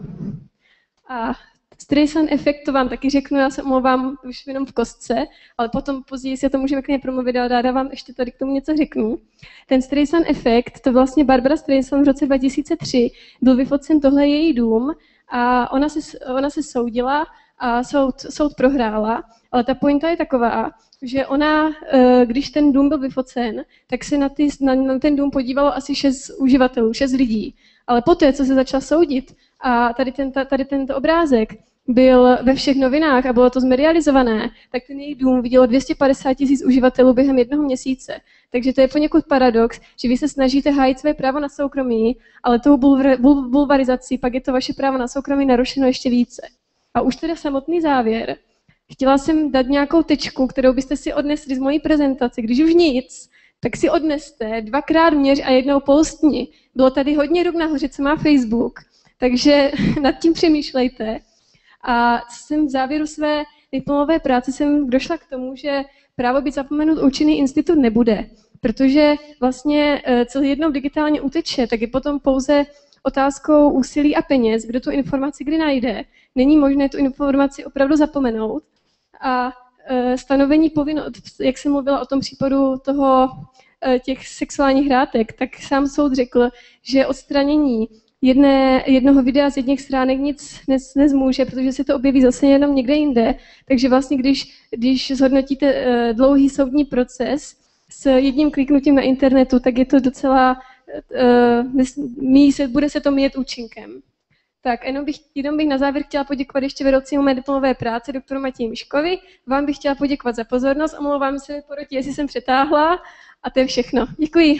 A Streisand efekt, to vám taky řeknu, já se omlouvám už jenom v kostce, ale potom později si to můžeme klidně promluvit a ráda vám ještě tady k tomu něco řeknu. Ten Streisand efekt, to vlastně Barbara Streisand v roce 2003 byl vyfocen, tohle její dům a ona se soudila a soud prohrála, ale ta pointa je taková, že ona, když ten dům byl vyfocen, tak se na ten dům podívalo asi 6 uživatelů, 6 lidí. Ale poté, co se začala soudit a tady tento obrázek byl ve všech novinách a bylo to zmedializované, tak ten její dům vidělo 250 000 uživatelů během 1 měsíce. Takže to je poněkud paradox, že vy se snažíte hájit své právo na soukromí, ale tou bulvarizací pak je to vaše právo na soukromí narušeno ještě více. A už teda samotný závěr. Chtěla jsem dát nějakou tečku, kterou byste si odnesli z mojí prezentace. Když už nic, tak si odneste 2x měř a 1 postni. Bylo tady hodně rub nahoře, co má Facebook, takže nad tím přemýšlejte. A v závěru své diplomové práce jsem došla k tomu, že právo být zapomenut účinný institut nebude, protože vlastně co jednou digitálně uteče, tak je potom pouze otázkou úsilí a peněz, kdo tu informaci kdy najde. Není možné tu informaci opravdu zapomenout. A stanovení povinnosti, jak jsem mluvila o tom případu těch sexuálních hrátek, tak sám soud řekl, že odstranění jednoho videa z jedných stránek nic nezmůže, protože se to objeví zase jenom někde jinde. Takže vlastně, když zhodnotíte dlouhý soudní proces s jedním kliknutím na internetu, tak je to docela, bude se to míjet účinkem. Tak, jenom bych na závěr chtěla poděkovat ještě vedoucímu mé diplomové práce, doktoru Matěji Miškovi. Vám bych chtěla poděkovat za pozornost, omlouvám se porotě, jestli jsem přetáhla a to je všechno. Děkuji.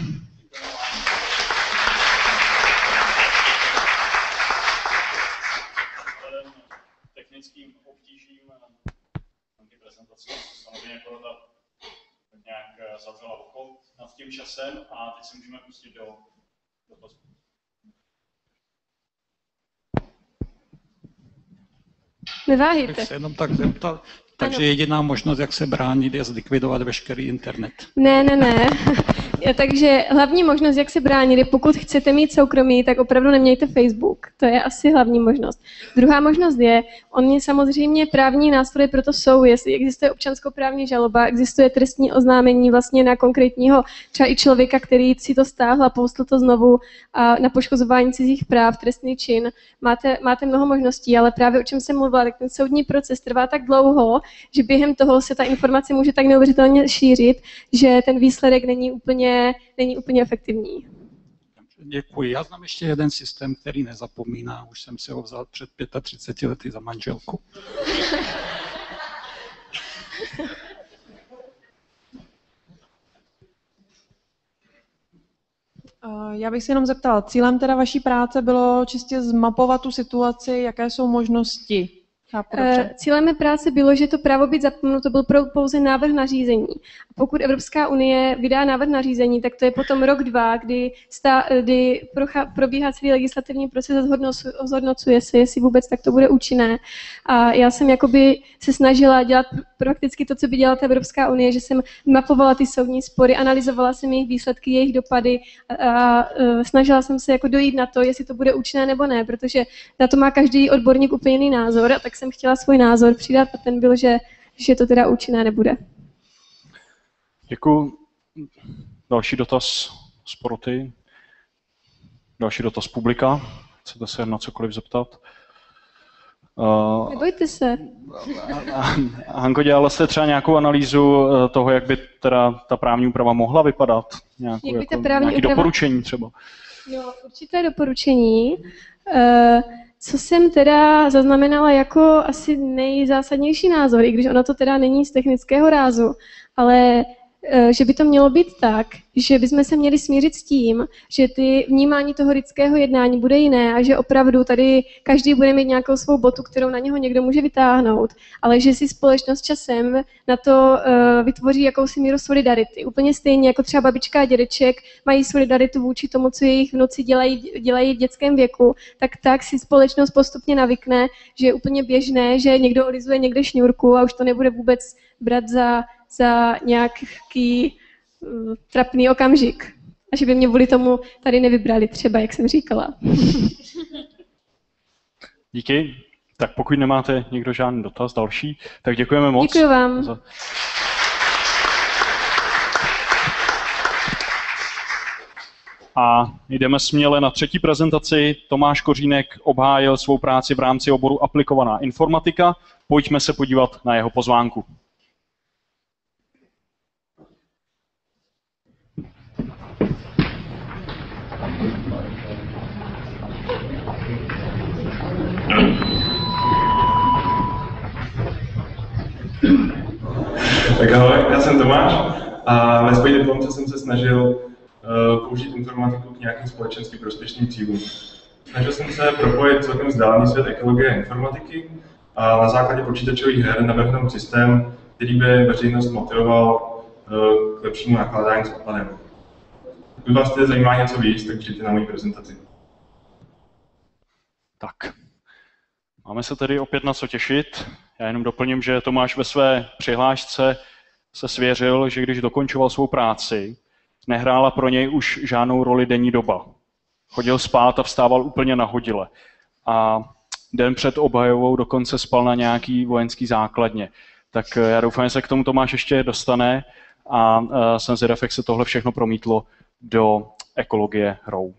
Technickým obtížím prezentace samozřejmě porota nějak zavřela oko nad tím časem a teď se můžeme pustit do dotazů. Neváhejte. Bych se jenom tak zeptal. Takže jediná možnost, jak se bránit, je zlikvidovat veškerý internet. Ne. Takže hlavní možnost, jak se bránit, je pokud chcete mít soukromí, tak opravdu nemějte Facebook. To je asi hlavní možnost. Druhá možnost je, oni samozřejmě právní nástroje pro to jsou, jestli existuje občanskoprávní žaloba, existuje trestní oznámení vlastně na konkrétního třeba i člověka, který si to stáhl a postl to znovu na poškozování cizích práv, trestný čin. Máte mnoho možností, ale právě o čem jsem mluvila, tak ten soudní proces trvá tak dlouho, že během toho se ta informace může tak neuvěřitelně šířit, že ten výsledek není úplně efektivní. Děkuji. Já znám ještě jeden systém, který nezapomíná. Už jsem si ho vzal před 35 lety za manželku. Já bych se jenom zeptala, cílem teda vaší práce bylo čistě zmapovat tu situaci, jaké jsou možnosti? Cílem mé práce bylo, že to právo být zapomenuto byl pouze návrh nařízení. A pokud Evropská unie vydá návrh nařízení, tak to je potom rok, dva, kdy probíhá celý legislativní proces a zhodnocuje se, jestli vůbec tak to bude účinné. A já jsem jakoby se snažila dělat prakticky to, co by dělala ta Evropská unie, že jsem mapovala ty soudní spory, analyzovala jsem jejich výsledky, jejich dopady a snažila jsem se jako dojít na to, jestli to bude účinné nebo ne, protože na to má každý odborník úplně jiný názor, a tak jsem chtěla svůj názor přidat a ten byl, že to teda účinné nebude. Děkuji. Další dotaz z poroty? Další dotaz publika? Chcete se na cokoliv zeptat? Nebojte se. Hanko, dělala jste třeba nějakou analýzu toho, jak by teda ta právní úprava mohla vypadat? Nějaké doporučení třeba? No, určité doporučení. Co jsem teda zaznamenala jako asi nejzásadnější názor, i když ono to teda není z technického rázu, ale že by to mělo být tak, že bychom se měli smířit s tím, že ty vnímání toho lidského jednání bude jiné a že opravdu tady každý bude mít nějakou svou botu, kterou na něho někdo může vytáhnout, ale že si společnost časem na to vytvoří jakousi míru solidarity. Úplně stejně jako třeba babička a dědeček mají solidaritu vůči tomu, co jejich vnuci dělají v dětském věku, tak si společnost postupně navykne, že je úplně běžné, že někdo olizuje někde šňůrku a už to nebude vůbec brát za nějaký trapný okamžik. A že by mě kvůli tomu tady nevybrali třeba, jak jsem říkala. Díky. Tak pokud nemáte nikdo žádný dotaz další, tak děkujeme moc. Děkuji vám. A jdeme směle na třetí prezentaci. Tomáš Kořínek obhájil svou práci v rámci oboru aplikovaná informatika. Pojďme se podívat na jeho pozvánku. Tak ahoj, já jsem Tomáš a ve své diplomce jsem se snažil použít informatiku k nějakým společensky prospěšným cílům. Snažil jsem se propojit celkem vzdálený svět ekologie a informatiky a na základě počítačových her navrhnout systém, který by veřejnost motivoval k lepšímu nakládání s odpadem. Pokud vás tedy zajímá něco víc, tak přijďte na moji prezentaci. Tak, máme se tedy opět na co těšit. Já jenom doplním, že Tomáš ve své přihlášce se svěřil, že když dokončoval svou práci, nehrála pro něj už žádnou roli denní doba. Chodil spát a vstával úplně nahodile. A den před obhajovou dokonce spal na nějaký vojenský základně. Tak já doufám, že se k tomu Tomáš ještě dostane a jsem zvědav, jak se tohle všechno promítlo do ekologie hrou.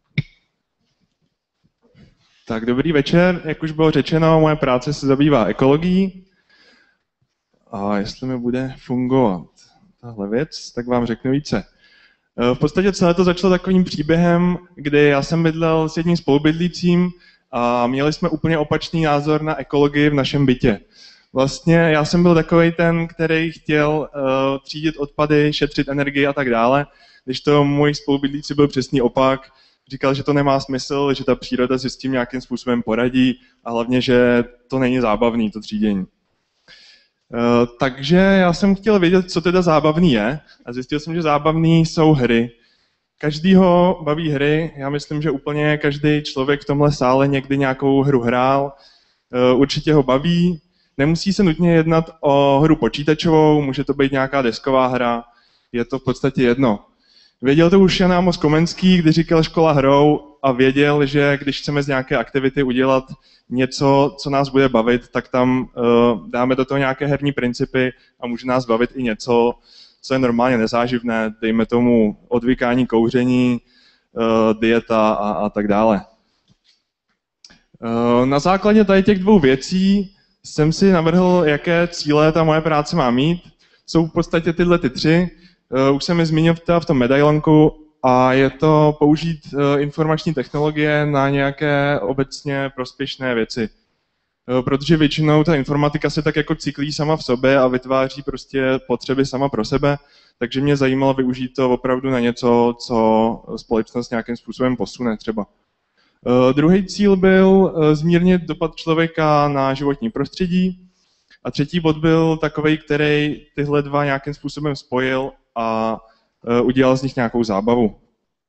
Tak dobrý večer, jak už bylo řečeno, moje práce se zabývá ekologií. A jestli mi bude fungovat tahle věc, tak vám řeknu více. V podstatě celé to začalo takovým příběhem, kdy já jsem bydlel s jedním spolubydlícím a měli jsme úplně opačný názor na ekologii v našem bytě. Vlastně já jsem byl takovej ten, který chtěl třídit odpady, šetřit energii a tak dále, když to můj spolubydlící byl přesný opak. Říkal, že to nemá smysl, že ta příroda si s tím nějakým způsobem poradí a hlavně, že to není zábavný, to třídění. Takže já jsem chtěl vědět, co teda zábavný je a zjistil jsem, že zábavný jsou hry. Každýho baví hry, já myslím, že úplně každý člověk v tomhle sále někdy nějakou hru hrál, určitě ho baví. Nemusí se nutně jednat o hru počítačovou, může to být nějaká desková hra, je to v podstatě jedno. Věděl to už Jan Amos Komenský, když říkal škola hrou a věděl, že když chceme z nějaké aktivity udělat něco, co nás bude bavit, tak tam dáme do toho nějaké herní principy a může nás bavit i něco, co je normálně nezáživné, dejme tomu odvykání kouření, dieta a tak dále. Na základě tady těch dvou věcí jsem si navrhl, jaké cíle ta moje práce má mít. Jsou v podstatě tyhle ty tři. Už jsem je zmínil v tom medailonku a je to použít informační technologie na nějaké obecně prospěšné věci. Protože většinou ta informatika se tak jako cyklí sama v sobě a vytváří prostě potřeby sama pro sebe, takže mě zajímalo využít to opravdu na něco, co společnost nějakým způsobem posune třeba. Druhý cíl byl zmírnit dopad člověka na životní prostředí a třetí bod byl takovej, který tyhle dva nějakým způsobem spojil a udělal z nich nějakou zábavu.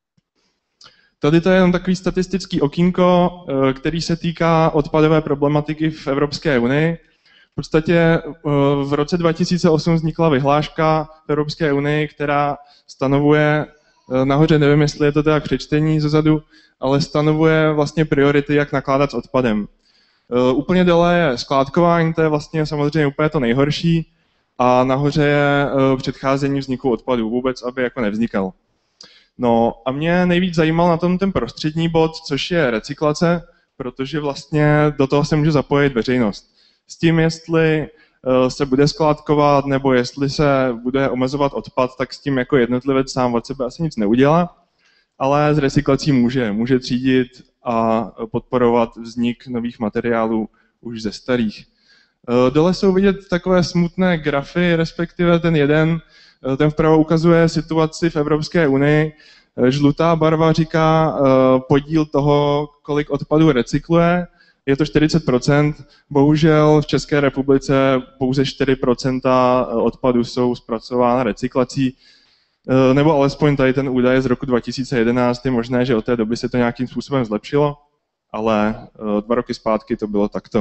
Tady to je jenom takový statistický okýnko, který se týká odpadové problematiky v Evropské unii. V podstatě v roce 2008 vznikla vyhláška v Evropské unii, která stanovuje, nahoře nevím, jestli je to teda k přečtení zezadu, ale stanovuje vlastně priority, jak nakládat s odpadem. Úplně dole je skládkování, to je vlastně samozřejmě úplně to nejhorší, a nahoře je předcházení vzniku odpadů, vůbec, aby jako nevznikal. No a mě nejvíc zajímal na tom ten prostřední bod, což je recyklace, protože vlastně do toho se může zapojit veřejnost. S tím, jestli se bude skládkovat nebo jestli se bude omezovat odpad, tak s tím jako jednotlivec sám od sebe asi nic neudělá, ale s recyklací může třídit a podporovat vznik nových materiálů už ze starých. Dole jsou vidět takové smutné grafy, respektive ten vpravo ukazuje situaci v Evropské unii. Žlutá barva říká podíl toho, kolik odpadů recykluje, je to 40%. Bohužel v České republice pouze 4% odpadů jsou zpracována recyklací, nebo alespoň tady ten údaj z roku 2011, je možné, že od té doby se to nějakým způsobem zlepšilo, ale 2 roky zpátky to bylo takto.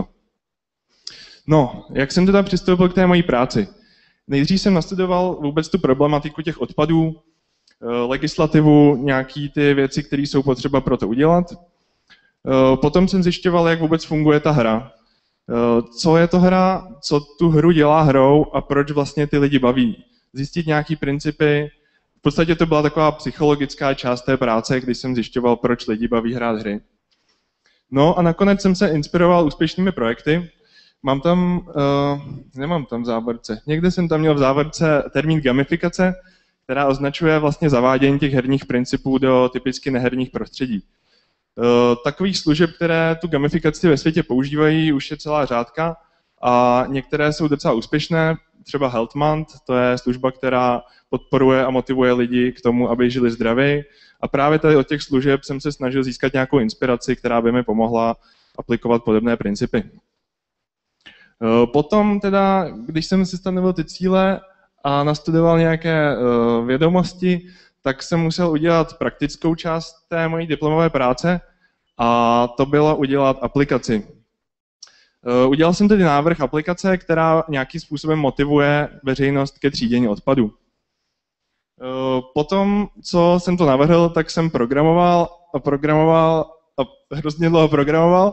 No, jak jsem teda přistoupil k té mojí práci? Nejdřív jsem nastudoval vůbec tu problematiku těch odpadů, legislativu, nějaký ty věci, které jsou potřeba pro to udělat. Potom jsem zjišťoval, jak vůbec funguje ta hra. Co je to hra, co tu hru dělá hrou a proč vlastně ty lidi baví. Zjistit nějaký principy. V podstatě to byla taková psychologická část té práce, kdy jsem zjišťoval, proč lidi baví hrát hry. No a nakonec jsem se inspiroval úspěšnými projekty. Nemám tam v závorce. Někde jsem tam měl v závorce termín gamifikace, která označuje vlastně zavádění těch herních principů do typicky neherních prostředí. Takových služeb, které tu gamifikaci ve světě používají, už je celá řádka a některé jsou docela úspěšné, třeba Healthmont, to je služba, která podporuje a motivuje lidi k tomu, aby žili zdravěji. A právě tady od těch služeb jsem se snažil získat nějakou inspiraci, která by mi pomohla aplikovat podobné principy. Potom teda, když jsem si stanovil ty cíle a nastudoval nějaké vědomosti, tak jsem musel udělat praktickou část té mojí diplomové práce a to bylo udělat aplikaci. Udělal jsem tedy návrh aplikace, která nějakým způsobem motivuje veřejnost ke třídění odpadů. Potom, co jsem to navrhl, tak jsem programoval a hrozně dlouho programoval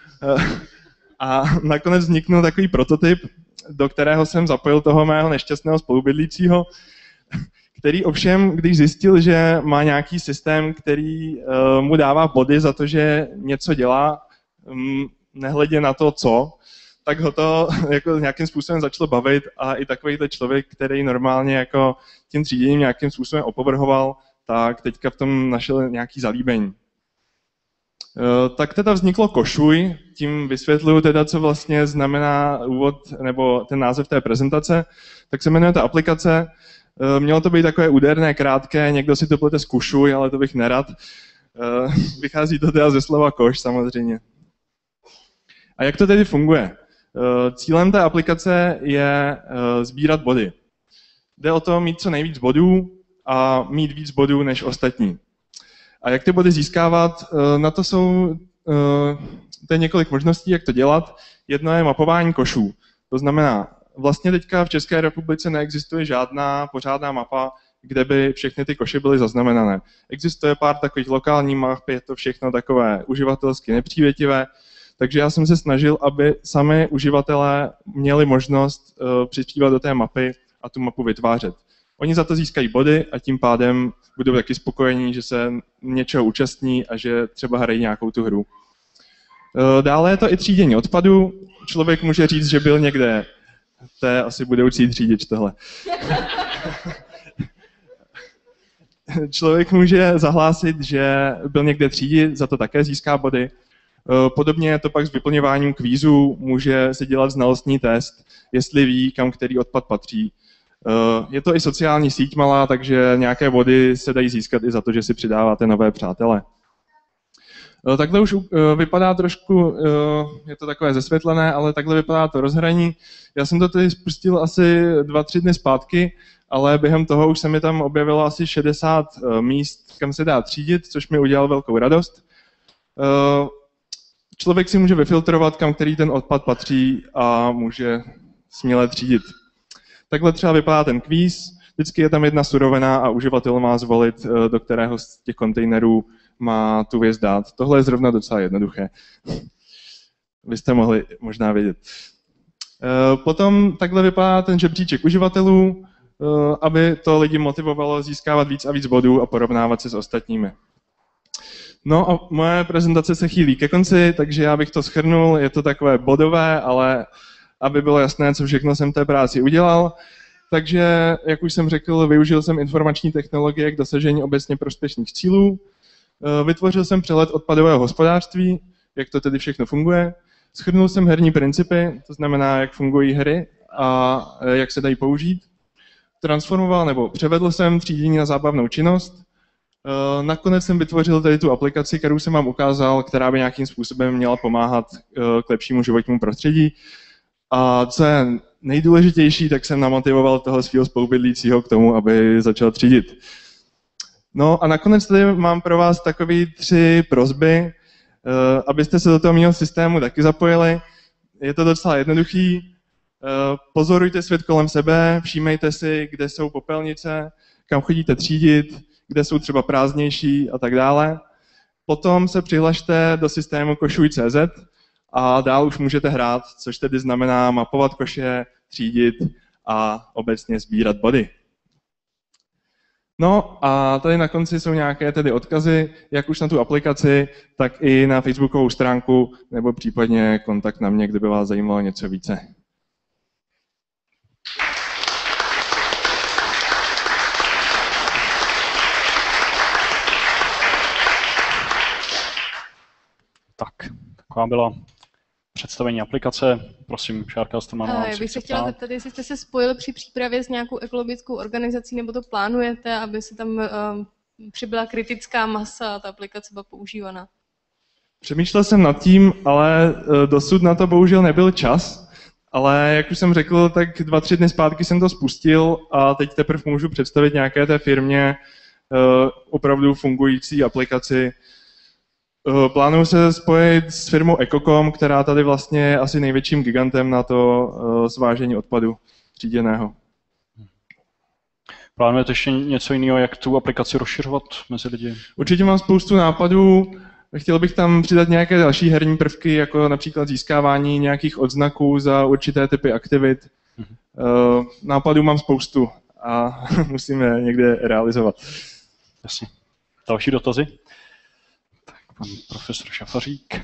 a nakonec vzniknul takový prototyp, do kterého jsem zapojil toho mého nešťastného spolubydlícího, který ovšem, když zjistil, že má nějaký systém, který mu dává body za to, že něco dělá, nehledě na to, co, tak ho to jako nějakým způsobem začalo bavit a i takovýhle člověk, který normálně jako tím tříděním nějakým způsobem opovrhoval, tak teďka v tom našel nějaký zalíbení. Tak teda vzniklo Košuj, tím vysvětluju teda, co vlastně znamená úvod nebo ten název té prezentace, tak se jmenuje ta aplikace. Mělo to být takové úderné, krátké, někdo si to plete s Kušuj, ale to bych nerad. Vychází to teda ze slova koš samozřejmě. A jak to tedy funguje? Cílem té aplikace je sbírat body. Jde o to mít co nejvíc bodů a mít víc bodů než ostatní. A jak ty body získávat? Na to to je několik možností, jak to dělat. Jedno je mapování košů. To znamená, vlastně teďka v České republice neexistuje žádná pořádná mapa, kde by všechny ty koše byly zaznamenané. Existuje pár takových lokálních map, je to všechno takové uživatelsky nepřívětivé, takže já jsem se snažil, aby sami uživatelé měli možnost přispívat do té mapy a tu mapu vytvářet. Oni za to získají body a tím pádem budou taky spokojení, že se něčeho účastní a že třeba hrají nějakou tu hru. Dále je to i třídění odpadu. Člověk může říct, že byl někde, to je asi budoucí třídič tohle. Člověk může zahlásit, že byl někde třídit, za to také získá body. Podobně je to pak s vyplňováním kvízů, může si dělat znalostní test, jestli ví, kam který odpad patří. Je to i sociální síť malá, takže nějaké body se dají získat i za to, že si přidáváte nové přátele. Takhle už vypadá trošku, je to takové zesvětlené, ale takhle vypadá to rozhraní. Já jsem to tady spustil asi 2-3 dny zpátky, ale během toho už se mi tam objevilo asi 60 míst, kam se dá třídit, což mi udělalo velkou radost. Člověk si může vyfiltrovat, kam který ten odpad patří a může směle třídit. Takhle třeba vypadá ten kvíz. Vždycky je tam jedna surovina a uživatel má zvolit, do kterého z těch kontejnerů má tu věc dát. Tohle je zrovna docela jednoduché. Vy jste mohli možná vědět. Potom takhle vypadá ten žebříček uživatelů, aby to lidi motivovalo získávat víc a víc bodů a porovnávat se s ostatními. No a moje prezentace se chýlí ke konci, takže já bych to shrnul. Je to takové bodové, ale aby bylo jasné, co všechno jsem té práci udělal. Takže, jak už jsem řekl, využil jsem informační technologie k dosažení obecně prospěšných cílů. Vytvořil jsem přehled odpadového hospodářství, jak to tedy všechno funguje. Shrnul jsem herní principy, to znamená, jak fungují hry a jak se dají použít. Transformoval nebo převedl jsem třídění na zábavnou činnost. Nakonec jsem vytvořil tady tu aplikaci, kterou jsem vám ukázal, která by nějakým způsobem měla pomáhat k lepšímu životnímu prostředí. A co je nejdůležitější, tak jsem namotivoval toho svého spolubydlícího k tomu, aby začal třídit. No a nakonec tady mám pro vás takové 3 prosby, abyste se do toho mého systému taky zapojili. Je to docela jednoduchý. Pozorujte svět kolem sebe, všímejte si, kde jsou popelnice, kam chodíte třídit, kde jsou třeba prázdnější a tak dále. Potom se přihlašte do systému košuj.cz a dál už můžete hrát, což tedy znamená mapovat koše, třídit a obecně sbírat body. No a tady na konci jsou nějaké tedy odkazy, jak už na tu aplikaci, tak i na facebookovou stránku, nebo případně kontakt na mě, kdyby vás zajímalo něco více. Tak, taková byla představení aplikace. Prosím, Šárka Ostermanová. Já bych se chtěla zeptat, jestli jste se spojili při přípravě s nějakou ekologickou organizací, nebo to plánujete, aby se tam přibyla kritická masa a ta aplikace byla používaná? Přemýšlel jsem nad tím, ale dosud na to bohužel nebyl čas. Ale jak už jsem řekl, tak 2-3 dny zpátky jsem to spustil a teď teprve můžu představit nějaké té firmě opravdu fungující aplikaci. Plánuju se spojit s firmou Ecocom, která tady vlastně je asi největším gigantem na to svážení odpadu tříděného. Plánujete ještě něco jiného, jak tu aplikaci rozšiřovat mezi lidi? Určitě mám spoustu nápadů. Chtěl bych tam přidat nějaké další herní prvky, jako například získávání nějakých odznaků za určité typy aktivit. Nápadů mám spoustu a musíme někde realizovat. Jasně. Další dotazy? Pan profesor Šafařík.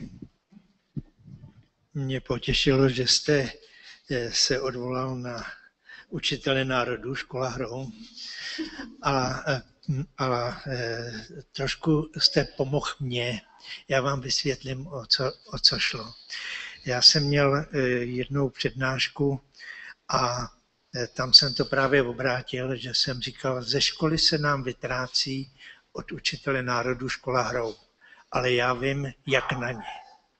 Mě potěšilo, že jste se odvolal na učitele národů, škola hrou, a trošku jste pomohl mně. Já vám vysvětlím, o co šlo. Já jsem měl jednou přednášku a tam jsem to právě obrátil, že jsem říkal, ze školy se nám vytrácí od učitele národů škola hrou. Ale já vím, jak na ně.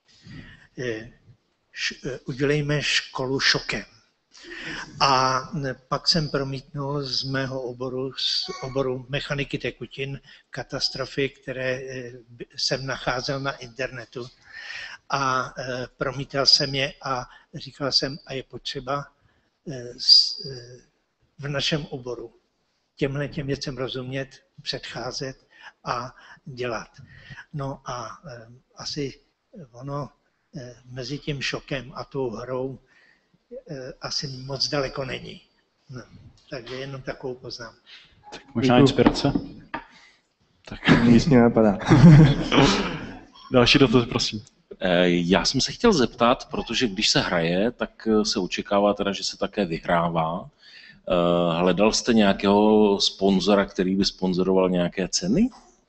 Udělejme školu šokem. A pak jsem promítnul z mého oboru, z oboru mechaniky tekutin, katastrofy, které jsem nacházel na internetu. A promítal jsem je a říkal jsem, a je potřeba v našem oboru těm věcem rozumět, předcházet a dělat. No a asi ono mezi tím šokem a tou hrou asi moc daleko není. No, takže jenom takovou poznám. Tak možná inspirace? Tak. Nic mě napadá. Další dotaz, prosím. Já jsem se chtěl zeptat, protože když se hraje, tak se očekává teda, že se také vyhrává. Hledal jste nějakého sponzora, který by sponzoroval nějaké ceny?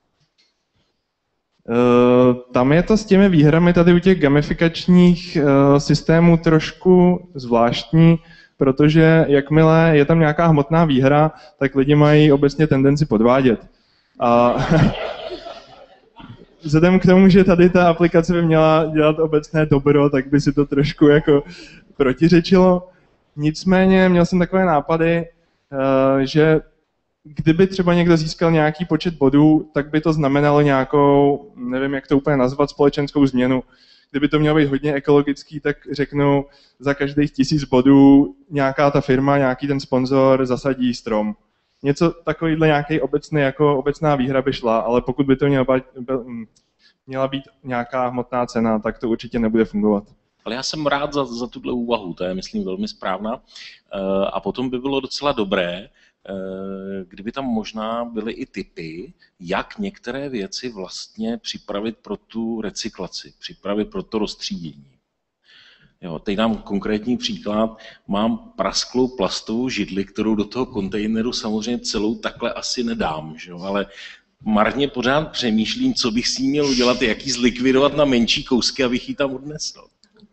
Tam je to s těmi výhrami tady u těch gamifikačních systémů trošku zvláštní, protože jakmile je tam nějaká hmotná výhra, tak lidi mají obecně tendenci podvádět. A vzhledem k tomu, že tady ta aplikace by měla dělat obecné dobro, tak by si to trošku jako protiřečilo. Nicméně měl jsem takové nápady, že kdyby třeba někdo získal nějaký počet bodů, tak by to znamenalo nějakou, nevím, jak to úplně nazvat, společenskou změnu. Kdyby to mělo být hodně ekologický, tak řeknu, za každých 1000 bodů nějaká ta firma, nějaký ten sponzor zasadí strom. Něco takovýhle nějaký obecný, jako obecná výhra by šla, ale pokud by to měla být nějaká hmotná cena, tak to určitě nebude fungovat. Ale já jsem rád za tuhle úvahu, to je, myslím, velmi správná. A potom by bylo docela dobré, kdyby tam možná byly i tipy, jak některé věci vlastně připravit pro tu recyklaci, připravit pro to roztřídění. Jo, teď dám konkrétní příklad. Mám prasklou plastovou židli, kterou do toho kontejneru samozřejmě celou takhle asi nedám, že jo? Ale marně pořád přemýšlím, co bych s ní měl udělat, jak ji zlikvidovat na menší kousky, abych ji tam odnesl.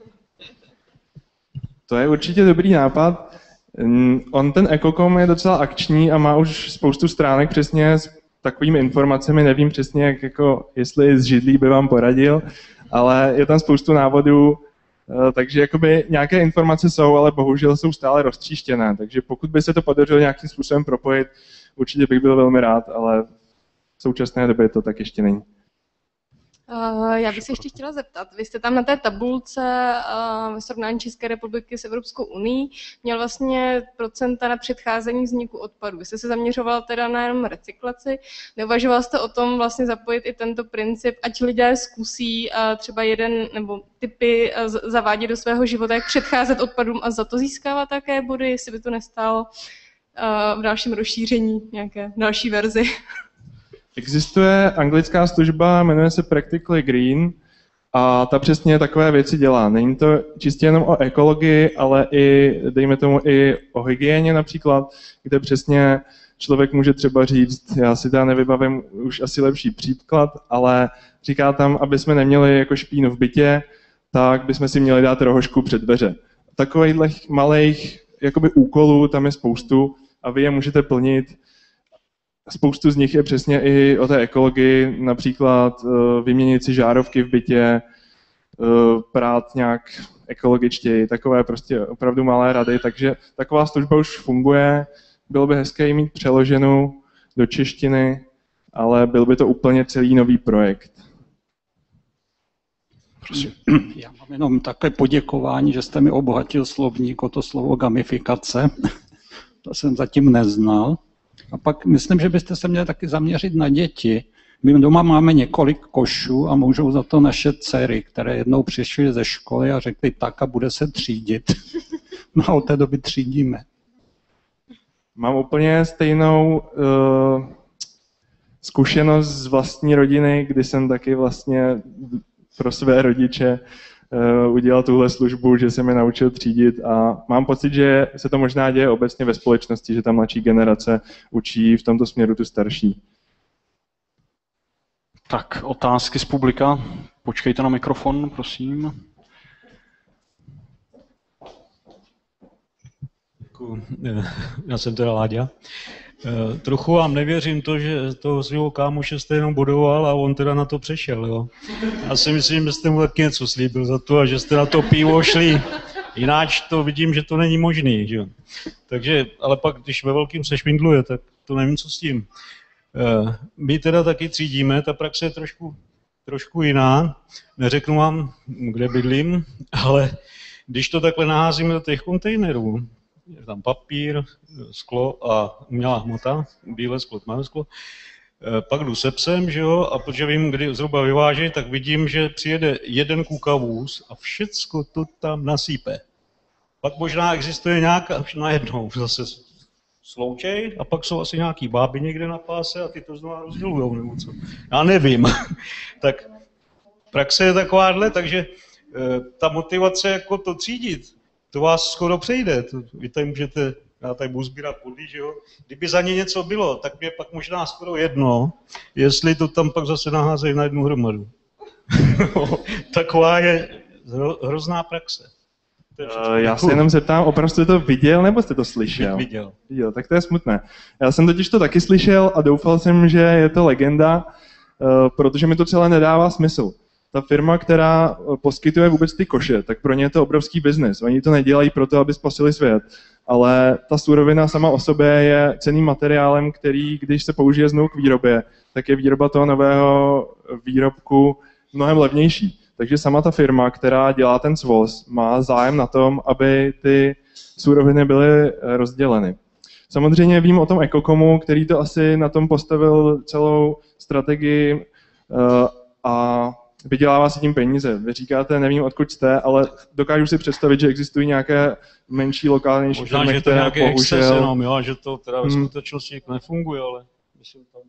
To je určitě dobrý nápad. On ten Ecocom je docela akční a má už spoustu stránek přesně s takovými informacemi, nevím přesně, jak, jako, jestli z židlí by vám poradil, ale je tam spoustu návodů, takže jakoby nějaké informace jsou, ale bohužel jsou stále roztříštěné, takže pokud by se to podařilo nějakým způsobem propojit, určitě bych byl velmi rád, ale v současné době to tak ještě není. Já bych se ještě chtěla zeptat, vy jste tam na té tabulce ve srovnání České republiky s Evropskou unií měl vlastně procenta na předcházení vzniku odpadů. Vy jste se zaměřoval teda na jenom recyklaci, neuvažoval jste o tom vlastně zapojit i tento princip, ať lidé zkusí třeba jeden nebo typy zavádět do svého života, jak předcházet odpadům a za to získávat také body, jestli by to nestálo v dalším rozšíření nějaké další verzi. Existuje anglická služba, jmenuje se Practically Green a ta přesně takové věci dělá. Není to čistě jenom o ekologii, ale i, dejme tomu, i o hygieně například, kde přesně člověk může třeba říct, já si teda nevybavím už asi lepší příklad, ale říká tam, aby jsme neměli jako špínu v bytě, tak bychom si měli dát rohošku před dveře. Takových malých jakoby úkolů tam je spoustu a vy je můžete plnit. Spoustu z nich je přesně i o té ekologii, například vyměnit si žárovky v bytě, prát nějak ekologičtěji, takové prostě opravdu malé rady, takže taková služba už funguje, bylo by hezké ji mít přeloženou do češtiny, ale byl by to úplně celý nový projekt. Prosím. Já mám jenom takové poděkování, že jste mi obohatil slovník o to slovo gamifikace, to jsem zatím neznal. A pak myslím, že byste se měli taky zaměřit na děti. My doma máme několik košů a můžou za to naše dcery, které jednou přišly ze školy a řekly tak a bude se třídit. No a od té doby třídíme. Mám úplně stejnou zkušenost z vlastní rodiny, kdy jsem taky vlastně pro své rodiče udělal tuhle službu, že jsem je naučil třídit a mám pocit, že se to možná děje obecně ve společnosti, že ta mladší generace učí v tomto směru tu starší. Tak, otázky z publika. Počkejte na mikrofon, prosím. Já jsem teda Láďa. Trochu vám nevěřím to, že toho svého kámoše jste jenom budoval a on teda na to přešel, jo. Já si myslím, že jste mu taky něco slíbil za to a že jste na to pivo šli. Jináč to vidím, že to není možný, že jo. Takže, ale pak, když ve velkým se švindluje, tak to nevím, co s tím. My teda taky třídíme, ta praxe je trošku jiná. Neřeknu vám, kde bydlím, ale když to takhle naházíme do těch kontejnerů, je tam papír, sklo a umělá hmota, bílé sklo, tmavé sklo. Pak jdu se psem, že jo, a protože vím, kdy zhruba vyváží, tak vidím, že přijede jeden kukavůz a všecko to tam nasype. Pak možná existuje nějaká, najednou zase sloučej a pak jsou asi nějaký báby někde na páse a ty to znovu rozdělujou, nebo co. Já nevím. Tak praxe je takováhle, takže ta motivace jako to třídit, to vás skoro přejde. Vy tady můžete, já tady budu sbírat podlí, že jo. Kdyby za ně něco bylo, tak mě pak možná skoro jedno, jestli to tam pak zase naházejí na jednu hromadu. Taková je hrozná praxe. Já se jenom zeptám, opravdu jste to viděl, nebo jste to slyšel? Viděl. Jo, tak to je smutné. Já jsem totiž to taky slyšel a doufal jsem, že je to legenda, protože mi to celé nedává smysl. Ta firma, která poskytuje vůbec ty koše, tak pro ně je to obrovský biznis. Oni to nedělají proto, aby spasili svět, ale ta surovina sama o sobě je cenným materiálem, který, když se použije znovu k výrobě, tak je výroba toho nového výrobku mnohem levnější. Takže sama ta firma, která dělá ten svoz, má zájem na tom, aby ty suroviny byly rozděleny. Samozřejmě vím o tom Ekokomu, který to asi na tom postavil celou strategii a vydělává si tím peníze. Vy říkáte, nevím, odkud jste, ale dokážu si představit, že existují nějaké menší, lokálnější možná, firmy, že to nějaký bohužel... exces jenom, jo, že to teda ve skutečnosti nefunguje, ale myslím tam...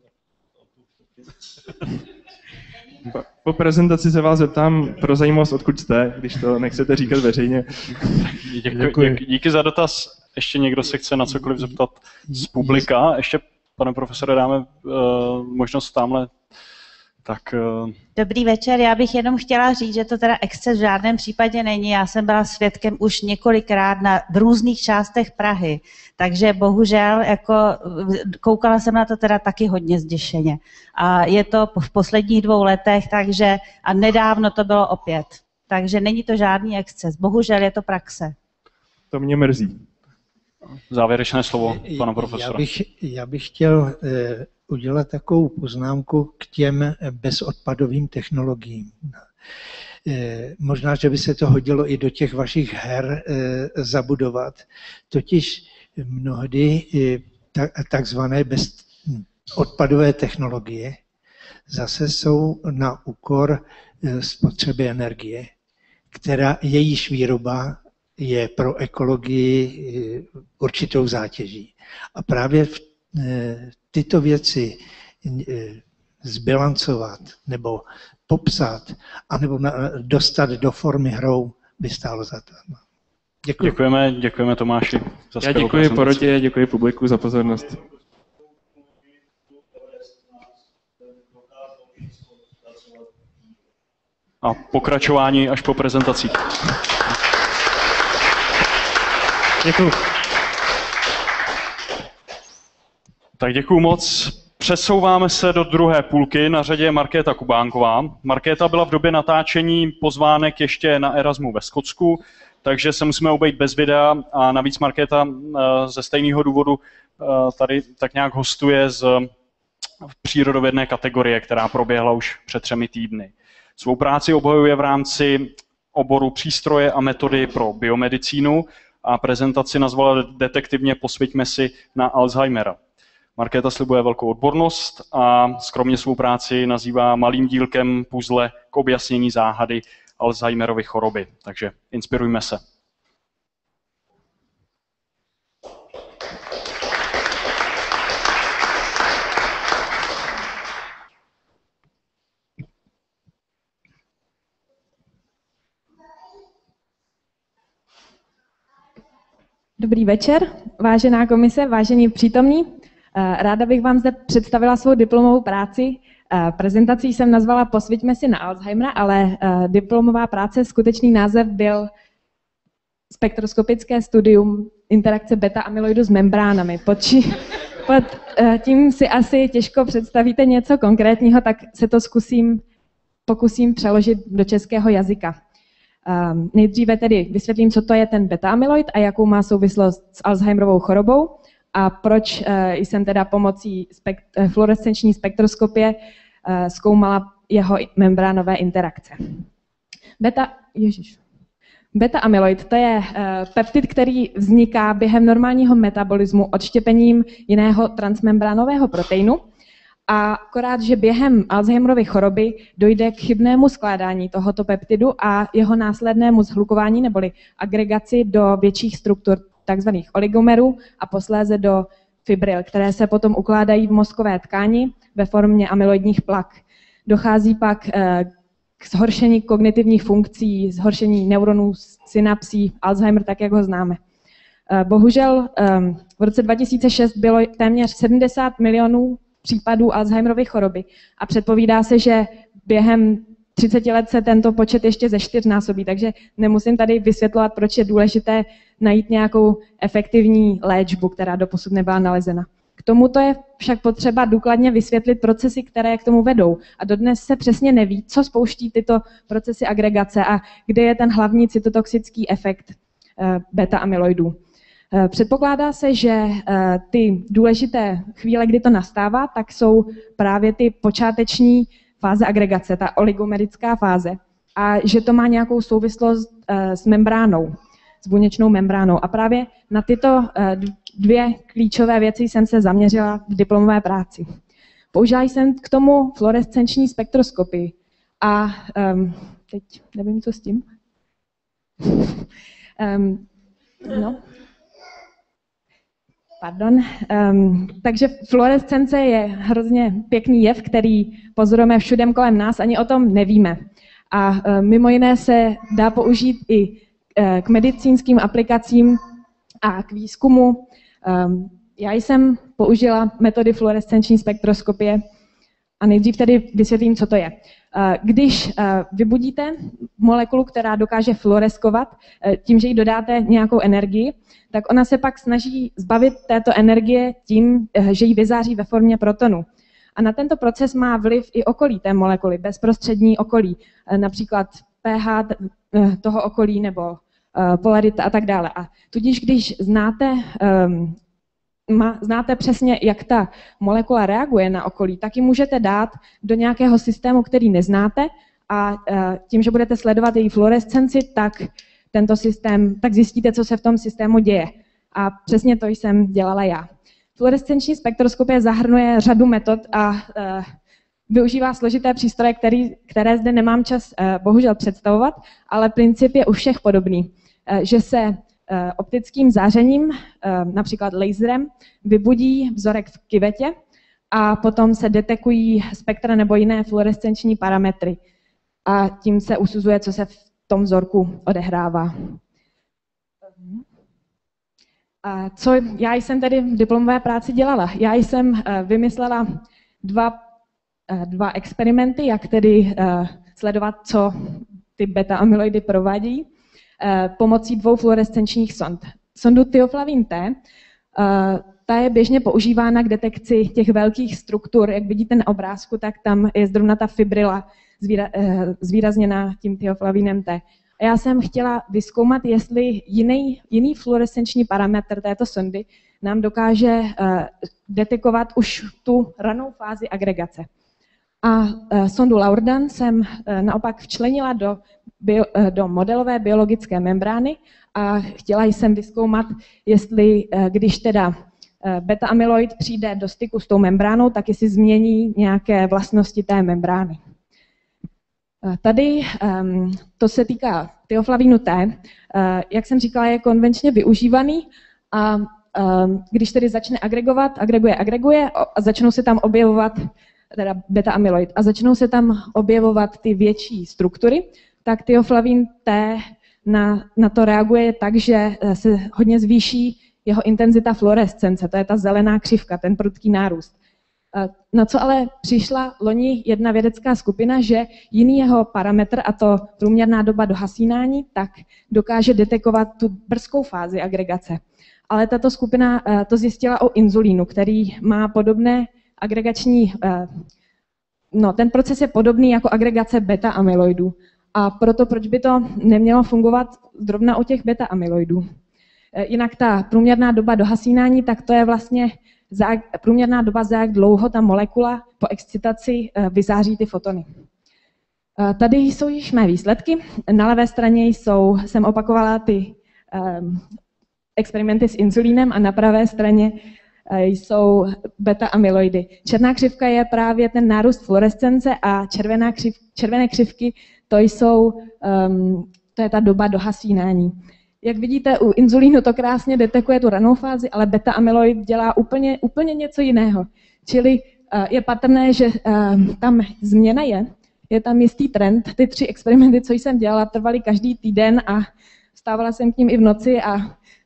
Po prezentaci se vás zeptám pro zajímavost, odkud jste, když to nechcete říkat veřejně. Díky za dotaz. Ještě někdo se chce na cokoliv zeptat z publika? Ještě, pane profesore, dáme možnost tamhle. Tak, Dobrý večer, já bych jenom chtěla říct, že to teda exces v žádném případě není. Já jsem byla svědkem už několikrát v různých částech Prahy, takže bohužel jako, koukala jsem na to teda taky hodně zděšeně. A je to v posledních 2 letech, takže a nedávno to bylo opět. Takže není to žádný exces, bohužel je to praxe. To mě mrzí. Závěrečné slovo, pana profesora. Já bych chtěl udělat takovou poznámku k těm bezodpadovým technologiím. Možná, že by se to hodilo i do těch vašich her zabudovat. Totiž mnohdy takzvané bezodpadové technologie zase jsou na úkor spotřeby energie, jejíž výroba je pro ekologii určitou zátěží. A právě tyto věci zbilancovat nebo popsat, anebo dostat do formy hrou by stálo za to. Děkuji. Děkujeme Tomáši za Já děkuji porotě, děkuji publiku za pozornost. A pokračování až po prezentacích. Děkuji. Tak děkuju moc. Přesouváme se do druhé půlky, na řadě je Markéta Kubánková. Markéta byla v době natáčení pozvánek ještě na Erasmu ve Skotsku, takže se musíme obejít bez videa a navíc Markéta ze stejného důvodu tady tak nějak hostuje z přírodovědné kategorie, která proběhla už před 3 týdny. Svou práci obhajuje v rámci oboru přístroje a metody pro biomedicínu a prezentaci nazvala detektivně Posvěťme si na Alzheimera. Markéta slibuje velkou odbornost a skromně svou práci nazývá malým dílkem puzzle k objasnění záhady Alzheimerovy choroby. Takže inspirujme se. Dobrý večer, vážená komise, vážení přítomní. Ráda bych vám zde představila svou diplomovou práci. Prezentací jsem nazvala Posvěťme si na Alzheimera, ale diplomová práce, skutečný název byl Spektroskopické studium interakce beta-amyloidu s membránami. Pod tím si asi těžko představíte něco konkrétního, tak se to pokusím přeložit do českého jazyka. Nejdříve tedy vysvětlím, co to je ten beta-amyloid a jakou má souvislost s Alzheimerovou chorobou a proč jsem teda pomocí fluorescenční spektroskopie zkoumala jeho membránové interakce. Beta-amyloid to je peptid, který vzniká během normálního metabolismu odštěpením jiného transmembránového proteinu. A akorát, že během Alzheimerovy choroby dojde k chybnému skládání tohoto peptidu a jeho následnému zhlukování neboli agregaci do větších struktur tzv. Oligomerů a posléze do fibril, které se potom ukládají v mozkové tkáni ve formě amyloidních plak. Dochází pak k zhoršení kognitivních funkcí, zhoršení neuronů, synapsí, Alzheimer, tak jak ho známe. Bohužel v roce 2006 bylo téměř 70 milionů případů Alzheimerovy choroby a předpovídá se, že během 30 let se tento počet ještě zečtyřnásobí, takže nemusím tady vysvětlovat, proč je důležité najít nějakou efektivní léčbu, která doposud nebyla nalezena. K tomuto je však potřeba důkladně vysvětlit procesy, které k tomu vedou. A dodnes se přesně neví, co spouští tyto procesy agregace a kde je ten hlavní cytotoxický efekt beta-amyloidů. Předpokládá se, že ty důležité chvíle, kdy to nastává, tak jsou právě ty počáteční fáze agregace, ta oligomerická fáze, a že to má nějakou souvislost s membránou, s buněčnou membránou. A právě na tyto dvě klíčové věci jsem se zaměřila v diplomové práci. Použila jsem k tomu fluorescenční spektroskopii a teď nevím, co s tím. Takže fluorescence je hrozně pěkný jev, který pozorujeme všude kolem nás, ani o tom nevíme. A mimo jiné se dá použít i k medicínským aplikacím a k výzkumu. Já jsem použila metody fluorescenční spektroskopie a nejdřív tedy vysvětlím, co to je. Když vybudíte molekulu, která dokáže fluoreskovat, tím, že jí dodáte nějakou energii, tak ona se pak snaží zbavit této energie tím, že ji vyzáří ve formě protonu. A na tento proces má vliv i okolí té molekuly, bezprostřední okolí, například pH toho okolí nebo polarita a tak dále. A tudíž, když znáte přesně, jak ta molekula reaguje na okolí, tak ji můžete dát do nějakého systému, který neznáte, a tím, že budete sledovat její fluorescenci, tak zjistíte, co se v tom systému děje. A přesně to jsem dělala já. Fluorescenční spektroskopie zahrnuje řadu metod a využívá složité přístroje, které zde nemám čas bohužel představovat, ale princip je u všech podobný, že se optickým zářením, například laserem, vybudí vzorek v kyvetě a potom se detekují spektra nebo jiné fluorescenční parametry. A tím se usuzuje, co se v tom vzorku odehrává. A co já jsem tedy v diplomové práci dělala? Já jsem vymyslela dva experimenty, jak tedy sledovat, co ty beta-amyloidy provádí, pomocí dvou fluorescenčních sond. Sondu Theoplavin T, ta je běžně používána k detekci těch velkých struktur. Jak vidíte na obrázku, tak tam je zrovna ta fibrila zvýrazněná tím Theoplavinem T. A já jsem chtěla vyzkoumat, jestli jiný fluorescenční parametr této sondy nám dokáže detekovat už tu ranou fázi agregace. A sondu Laurdan jsem naopak včlenila do modelové biologické membrány a chtěla jsem vyzkoumat, jestli když teda beta-amyloid přijde do styku s tou membránou, tak jestli změní nějaké vlastnosti té membrány. Tady to se týká Theoplavinu T. Jak jsem říkala, je konvenčně využívaný a když tedy začne agreguje a začnou se tam objevovat teda beta-amyloid a začnou se tam objevovat ty větší struktury, tak Theoplavin T na to reaguje tak, že se hodně zvýší jeho intenzita fluorescence, to je ta zelená křivka, ten prudký nárůst. Na co ale přišla loni jedna vědecká skupina, že jiný jeho parametr, a to průměrná doba dohasínání, tak dokáže detekovat tu brzkou fázi agregace. Ale tato skupina to zjistila o inzulínu, který má podobné agregační, ten proces je podobný jako agregace beta-amyloidů. A proto proč by to nemělo fungovat zrovna u těch beta-amyloidů? Jinak ta průměrná doba dohasínání, tak to je vlastně průměrná doba, za jak dlouho ta molekula po excitaci vyzáří ty fotony. Tady jsou již mé výsledky. Na levé straně jsem opakovala ty experimenty s inzulínem a na pravé straně jsou beta-amyloidy. Černá křivka je právě ten nárůst fluorescence a červené křivky to je ta doba dohasínání. Jak vidíte, u inzulínu to krásně detekuje tu ranou fázi, ale beta-amyloid dělá úplně něco jiného. Čili je patrné, že tam změna je tam jistý trend. Ty 3 experimenty, co jsem dělala, trvaly každý týden a vstávala jsem k ním i v noci a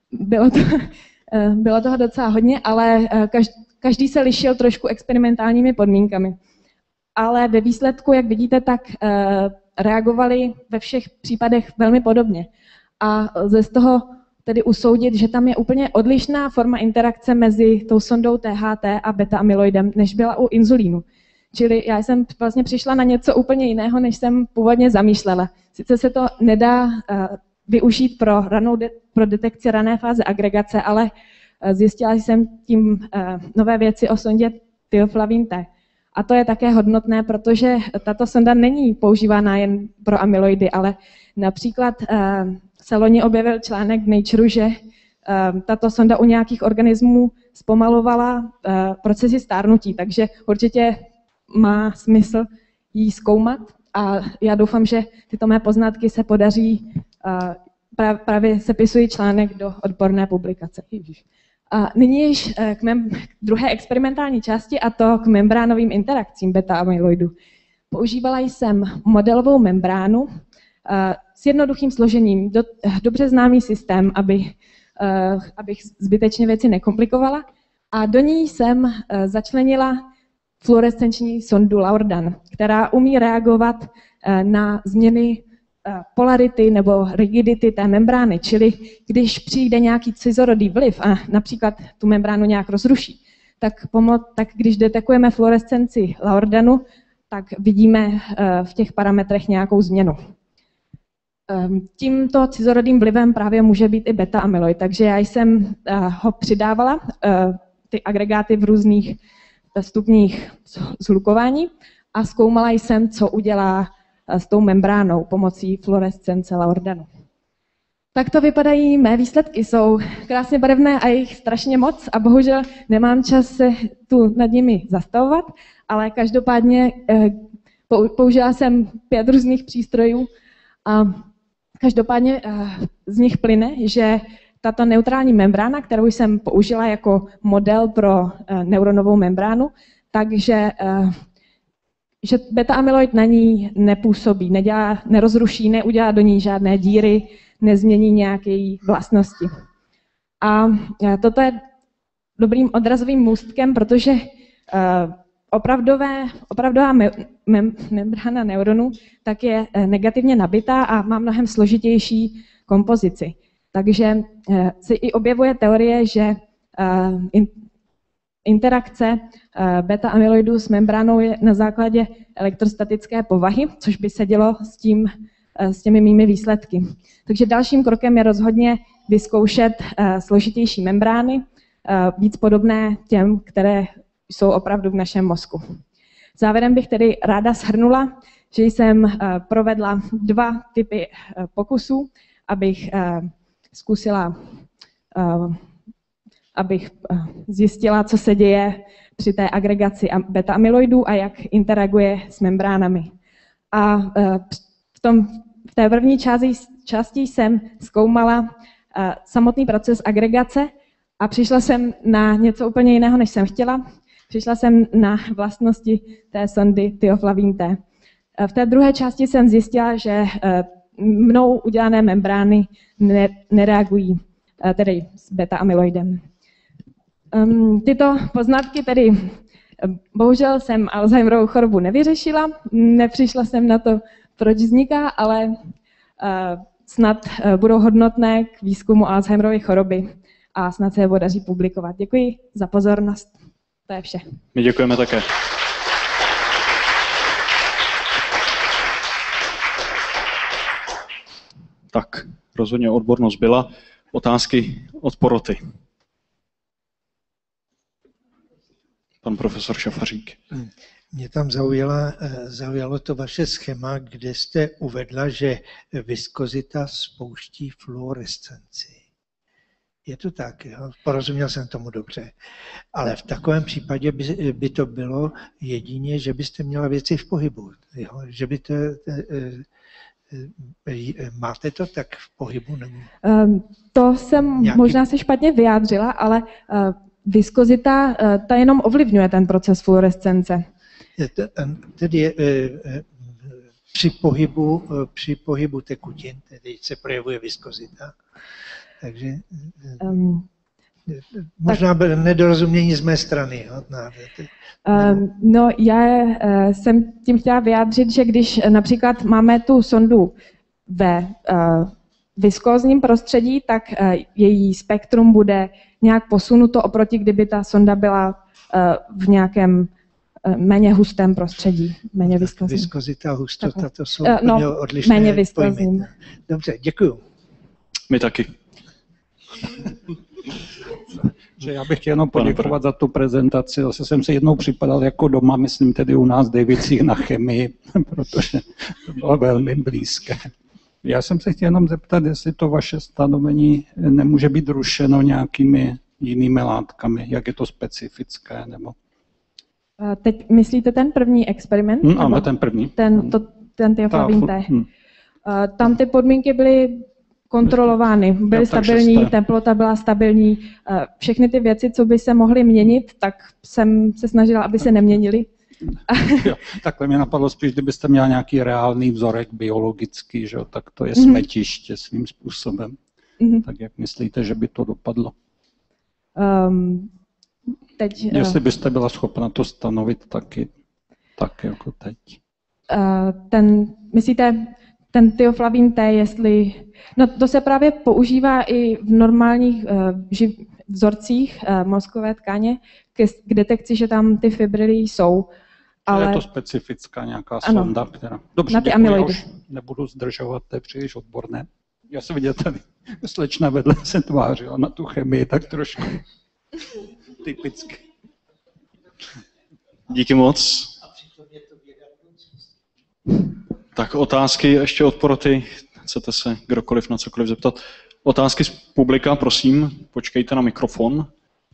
bylo toho docela hodně, ale každý se lišil trošku experimentálními podmínkami. Ale ve výsledku, jak vidíte, tak reagovali ve všech případech velmi podobně. A lze z toho tedy usoudit, že tam je úplně odlišná forma interakce mezi tou sondou THT a beta-amyloidem, než byla u inzulínu. Čili já jsem vlastně přišla na něco úplně jiného, než jsem původně zamýšlela. Sice se to nedá využít pro detekci rané fáze agregace, ale zjistila jsem tím nové věci o sondě Theoflavin T. A to je také hodnotné, protože tato sonda není používána jen pro amyloidy, ale například se loni objevil článek v Nature, že tato sonda u nějakých organismů zpomalovala procesy stárnutí, takže určitě má smysl ji zkoumat a já doufám, že tyto mé poznatky se podaří, právě sepisují článek do odborné publikace. A nyní již k druhé experimentální části, a to k membránovým interakcím beta-amyloidu. Používala jsem modelovou membránu s jednoduchým složením, dobře známý systém, abych zbytečně věci nekomplikovala. A do ní jsem začlenila fluorescenční sondu Laurdan, která umí reagovat na změny polarity nebo rigidity té membrány, čili když přijde nějaký cizorodý vliv a například tu membránu nějak rozruší, tak když detekujeme fluorescenci Laurdanu, tak vidíme v těch parametrech nějakou změnu. Tímto cizorodým vlivem právě může být i beta-amyloid, takže já jsem ho přidávala, ty agregáty v různých stupních zhlukování a zkoumala jsem, co udělá s tou membránou pomocí fluorescence Laurdanu. Tak to vypadají mé výsledky, jsou krásně barevné a je jich strašně moc a bohužel nemám čas se tu nad nimi zastavovat, ale každopádně použila jsem 5 různých přístrojů a každopádně z nich plyne, že tato neutrální membrána, kterou jsem použila jako model pro neuronovou membránu, takže že beta-amyloid na ní nepůsobí, nerozruší, neudělá do ní žádné díry, nezmění nějaké vlastnosti. A toto je dobrým odrazovým můstkem, protože opravdová membrána neuronu tak je negativně nabitá a má mnohem složitější kompozici. Takže se i objevuje teorie, že interakce beta-amyloidu s membránou je na základě elektrostatické povahy, což by se dělo s těmi mými výsledky. Takže dalším krokem je rozhodně vyzkoušet složitější membrány, víc podobné těm, které jsou opravdu v našem mozku. Závěrem bych tedy ráda shrnula, že jsem provedla 2 typy pokusů, abych zjistila, co se děje při té agregaci beta-amyloidů a jak interaguje s membránami. A v té první části jsem zkoumala samotný proces agregace a přišla jsem na něco úplně jiného, než jsem chtěla. Přišla jsem na vlastnosti té sondy Theoflavin T. V té druhé části jsem zjistila, že mnou udělané membrány nereagují tedy s beta-amyloidem. Tyto poznatky tedy, bohužel jsem Alzheimerovou chorobu nevyřešila, nepřišla jsem na to, proč vzniká, ale snad budou hodnotné k výzkumu Alzheimerovy choroby a snad se je podaří publikovat. Děkuji za pozornost. To je vše. My děkujeme také. Tak, rozhodně odbornost byla. Otázky od poroty. Pan profesor Šafařík. Mě tam zaujalo to vaše schéma, kde jste uvedla, že viskozita spouští fluorescenci. Je to tak, jo? Porozuměl jsem tomu dobře. Ale v takovém případě by to bylo jedině, že byste měla věci v pohybu. Jo? Že by to, máte to tak v pohybu? Nebo? To jsem možná se špatně vyjádřila, ale viskozita ta jenom ovlivňuje ten proces fluorescence. Tedy při pohybu tekutin, tedy se projevuje viskozita. Takže možná bylo nedorozumění z mé strany. No, já jsem tím chtěla vyjádřit, že když například máme tu sondu ve viskózním prostředí, tak její spektrum bude nějak posunuto oproti, kdyby ta sonda byla v nějakém méně hustém prostředí, méně viskózním. Viskozita a hustota, to jsou odlišné méně viskózním. Dobře, děkuju. My taky. Že já bych chtěl jenom poděkovat za tu prezentaci. Zase jsem si jednou připadal jako doma, myslím tedy u nás v Dejvicích na chemii, protože to bylo velmi blízké. Já jsem se chtěl jenom zeptat, jestli to vaše stanovení nemůže být rušeno nějakými jinými látkami, jak je to specifické, nebo... Teď myslíte ten první experiment? Ano, ten první. Ten teoflavin T. Tam ty podmínky byly kontrolovány, byly stabilní, teplota byla stabilní, všechny ty věci, co by se mohly měnit, tak jsem se snažila, aby se neměnily. Jo, takhle mě napadlo spíš, kdybyste měla nějaký reálný vzorek biologický, že, tak to je smetiště svým způsobem. Tak jak myslíte, že by to dopadlo? Jestli byste byla schopna to stanovit taky, tak jako teď. Myslíte, ten teoflavin T, jestli... No to se právě používá i v normálních vzorcích mozkové tkáně k detekci, že tam ty fibrily jsou. Ale... Je to specifická nějaká sonda, která... Dobře, děkuji, já už nebudu zdržovat, to je příliš odborné. Já jsem viděl tady, slečna vedle se tvářila na tu chemii, tak trošku typicky. Díky moc. Tak otázky ještě od poroty. Chcete se kdokoliv na cokoliv zeptat? Otázky z publika, prosím, počkejte na mikrofon.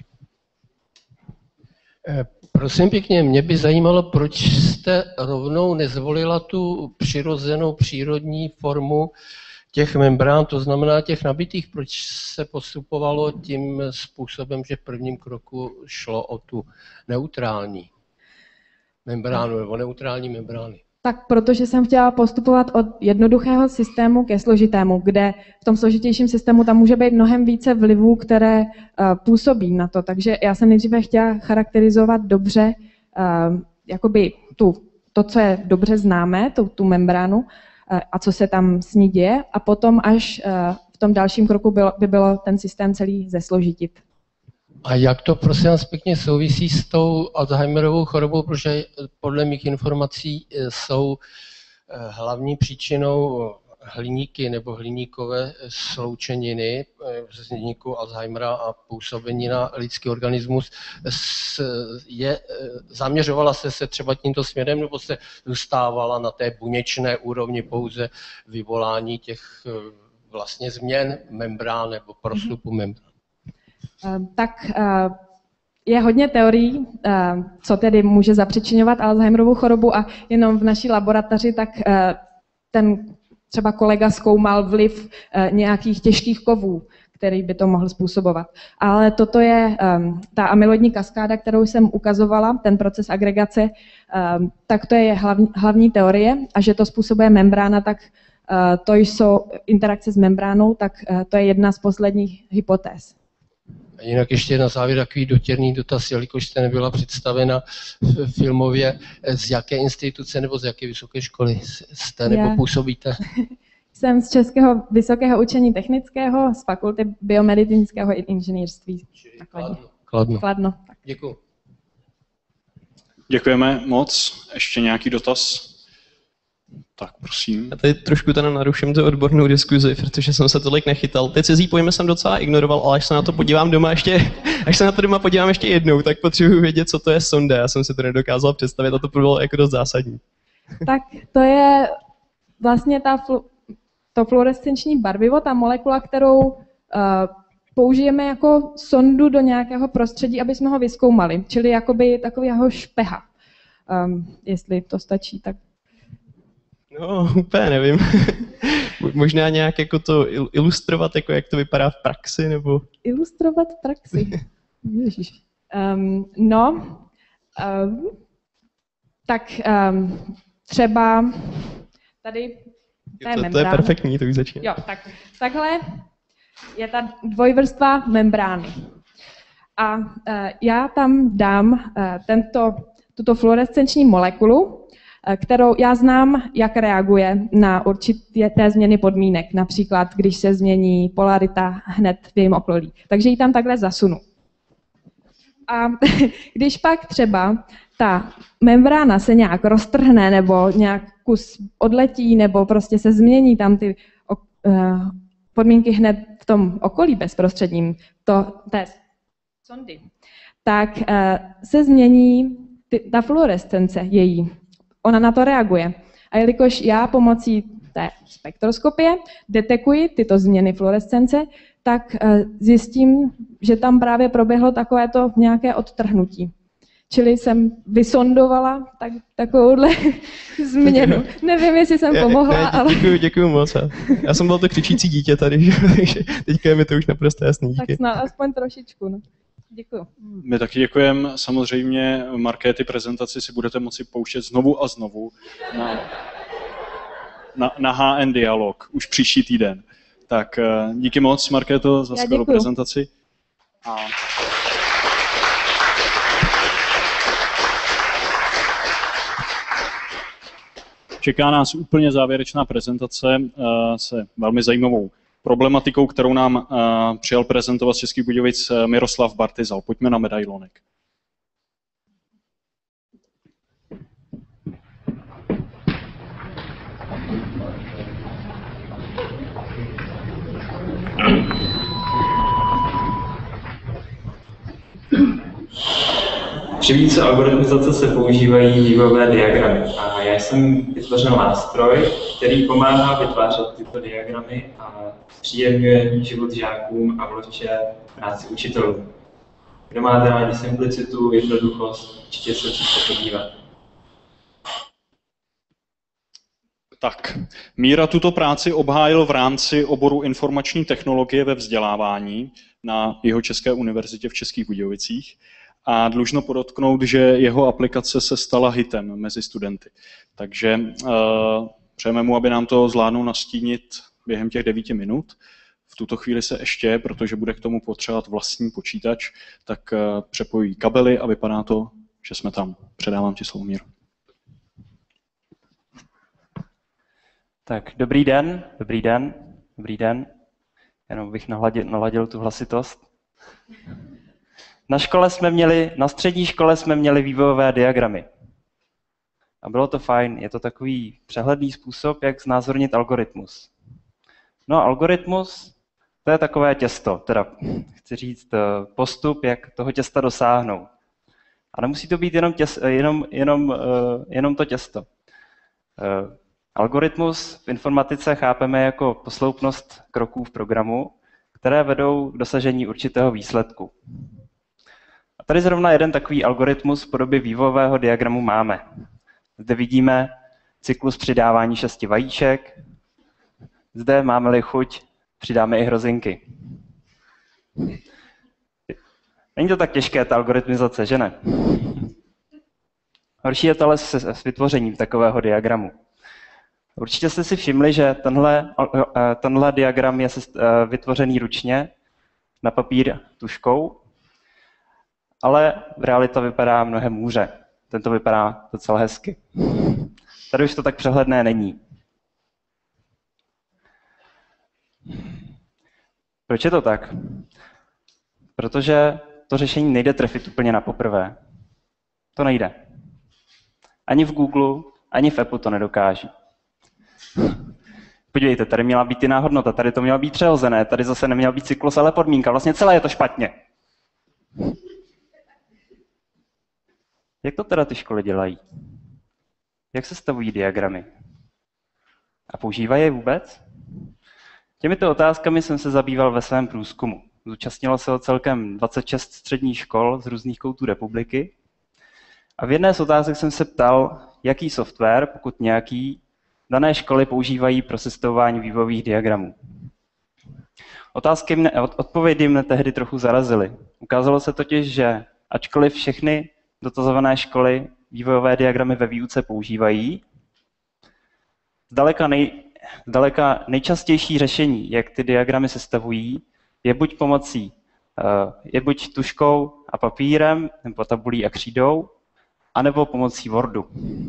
Prosím pěkně, mě by zajímalo, proč jste rovnou nezvolila tu přirozenou přírodní formu těch membrán, to znamená těch nabitých, proč se postupovalo tím způsobem, že v prvním kroku šlo o tu neutrální membránu nebo neutrální membrány. Tak protože jsem chtěla postupovat od jednoduchého systému ke složitému, kde v tom složitějším systému tam může být mnohem více vlivů, které působí na to. Takže já jsem nejdříve chtěla charakterizovat dobře jakoby to, co je dobře známé, tu membránu a co se tam s ní děje. A potom až v tom dalším kroku by bylo ten systém celý zesložitit. A jak to, prosím vás pěkně, souvisí s tou Alzheimerovou chorobou, protože podle mých informací jsou hlavní příčinou hliníky nebo hliníkové sloučeniny vzniku Alzheimera a působení na lidský organismus. Zaměřovala se třeba tímto směrem, nebo se zůstávala na té buněčné úrovni pouze vyvolání těch vlastně změn membrán nebo prostupu membrán? Tak je hodně teorií, co tedy může zapříčiňovat Alzheimerovu chorobu a jenom v naší laboratoři tak ten třeba kolega zkoumal vliv nějakých těžkých kovů, který by to mohl způsobovat. Ale toto je ta amyloidní kaskáda, kterou jsem ukazovala, ten proces agregace, tak to je hlavní teorie a že to způsobuje membrána, tak to jsou interakce s membránou, tak to je jedna z posledních hypotéz. Jinak ještě na závěr takový dotěrný dotaz, jelikož jste nebyla představena filmově, z jaké instituce nebo z jaké vysoké školy jste nebo působíte? Jsem z Českého vysokého učení technického, z fakulty biomedicínského inženýrství. Kladno. Děkuji. Děkujeme moc. Ještě nějaký dotaz? Tak prosím. Já tady trošku tady naruším tu odbornou diskuzi, protože jsem se tolik nechytal. Ty cizí pojmy jsem docela ignoroval, ale až se na to podívám doma až se na to doma podívám ještě jednou, tak potřebuji vědět, co to je sonda. Já jsem si to nedokázal představit a to bylo jako dost zásadní. Tak to je vlastně to fluorescenční barvivo, ta molekula, kterou použijeme jako sondu do nějakého prostředí, aby jsme ho vyzkoumali, čili jakoby takového špeha. Jestli to stačí, tak... No, úplně nevím. Možná nějak jako to ilustrovat, jako jak to vypadá v praxi, nebo... Ilustrovat v praxi? Ježiš. Třeba tady... To je perfektní, to už začíná. Jo, tak takhle je ta dvojvrstva membrány. A já tam dám tuto fluorescenční molekulu, kterou já znám, jak reaguje na určité změny podmínek, například když se změní polarita hned v jejím okolí. Takže ji tam takhle zasunu. A když pak třeba ta membrána se nějak roztrhne nebo nějak kus odletí nebo prostě se změní tam ty podmínky hned v tom okolí bezprostředním té sondy, tak se změní ta fluorescence její. Ona na to reaguje. A jelikož já pomocí té spektroskopie detekuji tyto změny fluorescence, tak zjistím, že tam právě proběhlo takovéto nějaké odtrhnutí. Čili jsem vysondovala takovouhle změnu. Nevím, jestli jsem pomohla, ale... Děkuju moc. Já jsem byl to křičící dítě tady, takže teďka je mi to už naprosto jasný. Díky. Tak snad aspoň trošičku. No. Děkuju. My taky děkujeme. Samozřejmě Markéty prezentaci si budete moci pouštět znovu a znovu na HN Dialog už příští týden. Tak díky moc, Markéto, za skvělou prezentaci. Čeká nás úplně závěrečná prezentace se velmi zajímavou problematikou, kterou nám přijal prezentovat z Českých Budějovic Miroslav Bartyzal. Pojďme na medailonek. Při více algoritmizace se používají vývojové diagramy a já jsem vytvořil nástroj, který pomáhá vytvářet tyto diagramy a zpříjemňuje život žákům a vlehčuje práci učitelů. Kdo máte rádi simplicitu, jednoduchost, určitě se příště podívat. Tak, Míra tuto práci obhájil v rámci oboru informační technologie ve vzdělávání na Jihočeské univerzitě v Českých Budějovicích. A dlužno podotknout, že jeho aplikace se stala hitem mezi studenty. Takže přejeme mu, aby nám to zvládnul nastínit během těch 9 minut. V tuto chvíli se ještě, protože bude k tomu potřebovat vlastní počítač, tak přepojí kabely a vypadá to, že jsme tam. Předávám ti slovo, Míro. Tak, dobrý den. Jenom bych naladil tu hlasitost. Na střední škole jsme měli vývojové diagramy. A bylo to fajn, je to takový přehledný způsob, jak znázornit algoritmus. No, algoritmus, to je takové těsto, teda chci říct postup, jak toho těsta dosáhnout. A nemusí to být jenom to těsto. Algoritmus v informatice chápeme jako posloupnost kroků v programu, které vedou k dosažení určitého výsledku. A tady zrovna jeden takový algoritmus v podobě vývojového diagramu máme. Zde vidíme cyklus přidávání 6 vajíček. Zde máme-li chuť, přidáme i hrozinky. Není to tak těžké, ta algoritmizace, že ne? Horší je to ale s vytvořením takového diagramu. Určitě jste si všimli, že tenhle diagram je vytvořený ručně na papír tužkou, ale realita vypadá mnohem hůře. Tento vypadá docela hezky. Tady už to tak přehledné není. Proč je to tak? Protože to řešení nejde trefit úplně na poprvé. To nejde. Ani v Google, ani v Apple to nedokáže. Podívejte, tady měla být jiná hodnota, tady to mělo být přehozené, tady zase neměl být cyklus, ale podmínka. Vlastně celé je to špatně. Jak to teda ty školy dělají? Jak se stavují diagramy? A používají je vůbec? Těmito otázkami jsem se zabýval ve svém průzkumu. Zúčastnilo se ho celkem 26 středních škol z různých koutů republiky. A v jedné z otázek jsem se ptal, jaký software, pokud nějaký, dané školy používají pro sestavování vývojových diagramů. Odpovědi mne tehdy trochu zarazily. Ukázalo se totiž, že ačkoliv všechny dotazované školy vývojové diagramy ve výuce používají, zdaleka nejčastější řešení, jak ty diagramy sestavují, je buď tužkou a papírem, nebo tabulí a křídou, anebo pomocí Wordu.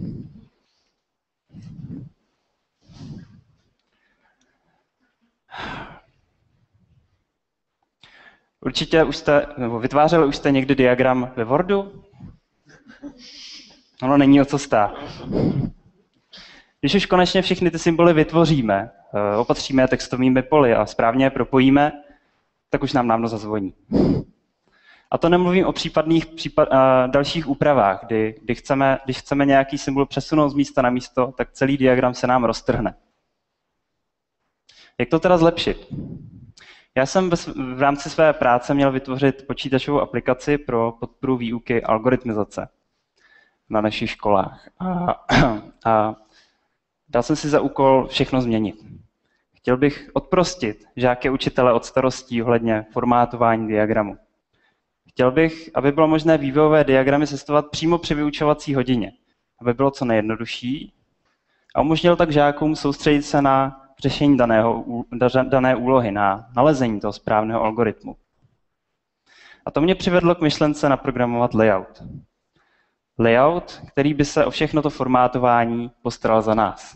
Určitě vytvářeli už jste někdy diagram ve Wordu? Ono není o co stát. Když už konečně všechny ty symboly vytvoříme, opatříme je textovými poli a správně je propojíme, tak už nám dávno zazvoní. A to nemluvím o případných dalších úpravách, když chceme nějaký symbol přesunout z místa na místo, tak celý diagram se nám roztrhne. Jak to teda zlepšit? Já jsem v rámci své práce měl vytvořit počítačovou aplikaci pro podporu výuky algoritmizace na našich školách. A dal jsem si za úkol všechno změnit. Chtěl bych odprostit žáky učitele od starostí ohledně formátování diagramu. Chtěl bych, aby bylo možné vývojové diagramy sestavovat přímo při vyučovací hodině, aby bylo co nejjednodušší a umožnil tak žákům soustředit se na řešení dané úlohy, na nalezení toho správného algoritmu. A to mě přivedlo k myšlence naprogramovat layout. Layout, který by se o všechno to formátování postaral za nás.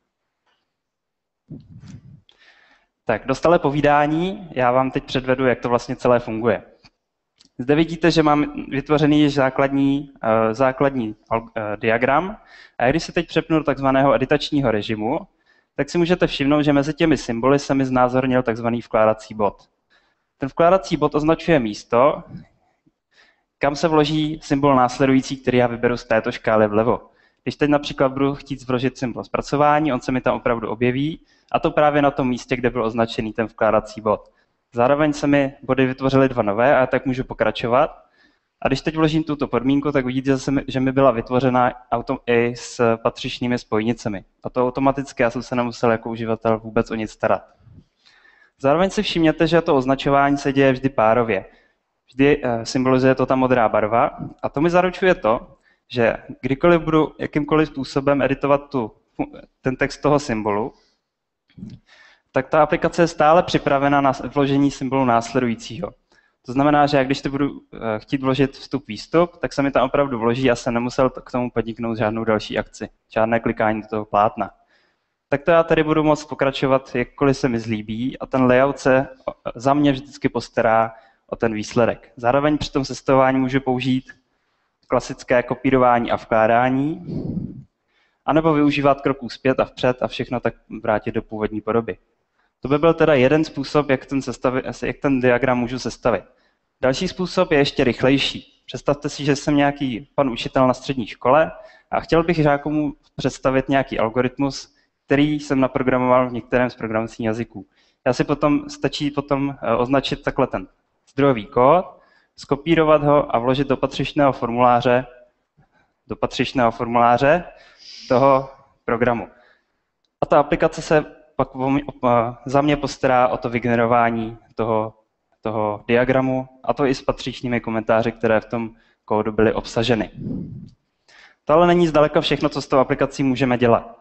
Tak, dostale povídání, já vám teď předvedu, jak to vlastně celé funguje. Zde vidíte, že mám vytvořený již základní diagram a když se teď přepnu do takzvaného editačního režimu, tak si můžete všimnout, že mezi těmi symboly se mi znázornil takzvaný vkládací bod. Ten vkládací bod označuje místo, kam se vloží symbol následující, který já vyberu z této škály vlevo. Když teď například budu chtít vložit symbol zpracování, on se mi tam opravdu objeví, a to právě na tom místě, kde byl označený ten vkládací bod. Zároveň se mi body vytvořily dva nové a tak můžu pokračovat. A když teď vložím tuto podmínku, tak vidíte, že mi byla vytvořena i s patřičnými spojnicemi. A to automaticky, já jsem se nemusel jako uživatel vůbec o nic starat. Zároveň si všimněte, že to označování se děje vždy párově. Vždy symbolizuje to ta modrá barva a to mi zaručuje to, že kdykoliv budu jakýmkoliv způsobem editovat ten text toho symbolu, tak ta aplikace je stále připravena na vložení symbolu následujícího. To znamená, že když to budu chtít vložit vstup-výstup, tak se mi tam opravdu vloží a jsem nemusel k tomu podniknout žádnou další akci, žádné klikání do toho plátna. Tak to já tady budu moct pokračovat, jakkoliv se mi zlíbí a ten layout se za mě vždycky postará o ten výsledek. Zároveň při tom sestavování můžu použít klasické kopírování a vkládání, anebo využívat kroků zpět a vpřed a všechno tak vrátit do původní podoby. To by byl teda jeden způsob, jak ten diagram můžu sestavit. Další způsob je ještě rychlejší. Představte si, že jsem nějaký pan učitel na střední škole a chtěl bych žákům představit nějaký algoritmus, který jsem naprogramoval v některém z programovacích jazyků. Stačí potom označit takhle ten zdrojový kód, skopírovat ho a vložit do patřičného formuláře toho programu. A ta aplikace se pak za mě postará o to vygenerování toho diagramu, a to i s patřičnými komentáři, které v tom kódu byly obsaženy. To ale není zdaleka všechno, co s tou aplikací můžeme dělat.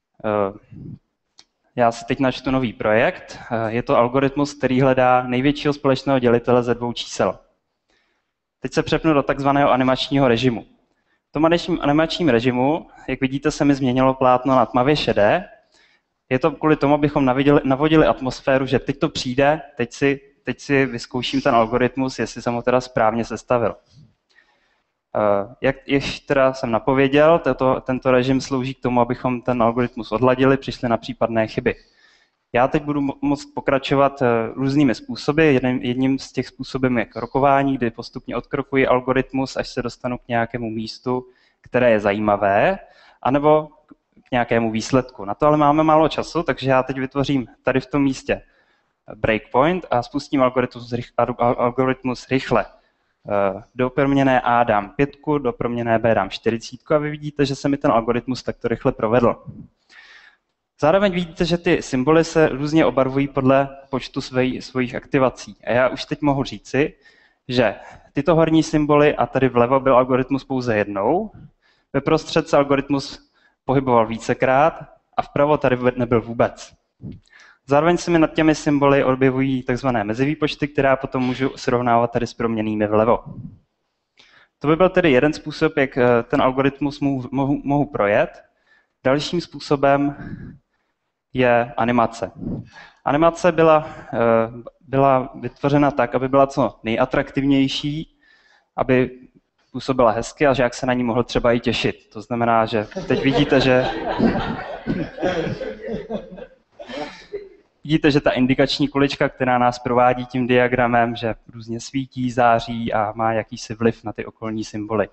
Já si teď načtu nový projekt. Je to algoritmus, který hledá největšího společného dělitele ze dvou čísel. Teď se přepnu do takzvaného animačního režimu. V tom animačním režimu, jak vidíte, se mi změnilo plátno na tmavě šedé. Je to kvůli tomu, abychom navodili atmosféru, že teď to přijde, teď si vyzkouším ten algoritmus, jestli jsem ho teda správně sestavil. Jak již teda jsem napověděl, tento režim slouží k tomu, abychom ten algoritmus odladili, přišli na případné chyby. Já teď budu moct pokračovat různými způsoby. Jedním z těch způsobů je krokování, kdy postupně odkrokuji algoritmus, až se dostanu k nějakému místu, které je zajímavé, anebo k nějakému výsledku. Na to ale máme málo času, takže já teď vytvořím tady v tom místě breakpoint a spustím algoritmus rychle. Do proměnné A dám 5, do proměnné B dám 40 a vy vidíte, že se mi ten algoritmus takto rychle provedl. Zároveň vidíte, že ty symboly se různě obarvují podle počtu svých aktivací. A já už teď mohu říci, že tyto horní symboly a tady vlevo byl algoritmus pouze jednou, ve prostřed se algoritmus pohyboval vícekrát a vpravo tady nebyl vůbec. Zároveň se mi nad těmi symboly objevují tzv. Mezivýpočty, která potom můžu srovnávat tady s proměnnými vlevo. To by byl tedy jeden způsob, jak ten algoritmus mohu projet. Dalším způsobem je animace. Animace byla vytvořena tak, aby byla co nejatraktivnější, aby působila hezky a žák se na ní mohl třeba i těšit. To znamená, že teď vidíte, že ta indikační kulička, která nás provádí tím diagramem, že různě svítí, září a má jakýsi vliv na ty okolní symboly.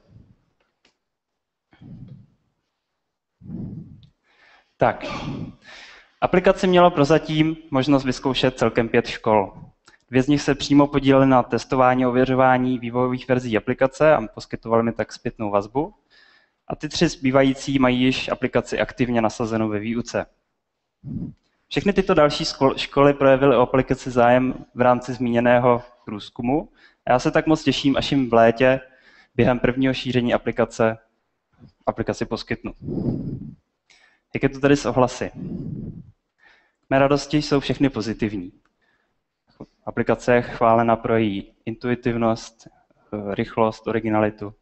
Tak, aplikace měla prozatím možnost vyzkoušet celkem 5 škol. 2 z nich se přímo podílely na testování a ověřování vývojových verzí aplikace a poskytovaly mi tak zpětnou vazbu. A ty 3 zbývající mají již aplikaci aktivně nasazenou ve výuce. Všechny tyto další školy projevily o aplikaci zájem v rámci zmíněného průzkumu. A já se tak moc těším, až jim v létě během prvního šíření aplikaci poskytnu. Jak je to tady s ohlasy? K mé radosti jsou všechny pozitivní. Aplikace je chválena pro její intuitivnost, rychlost, originalitu.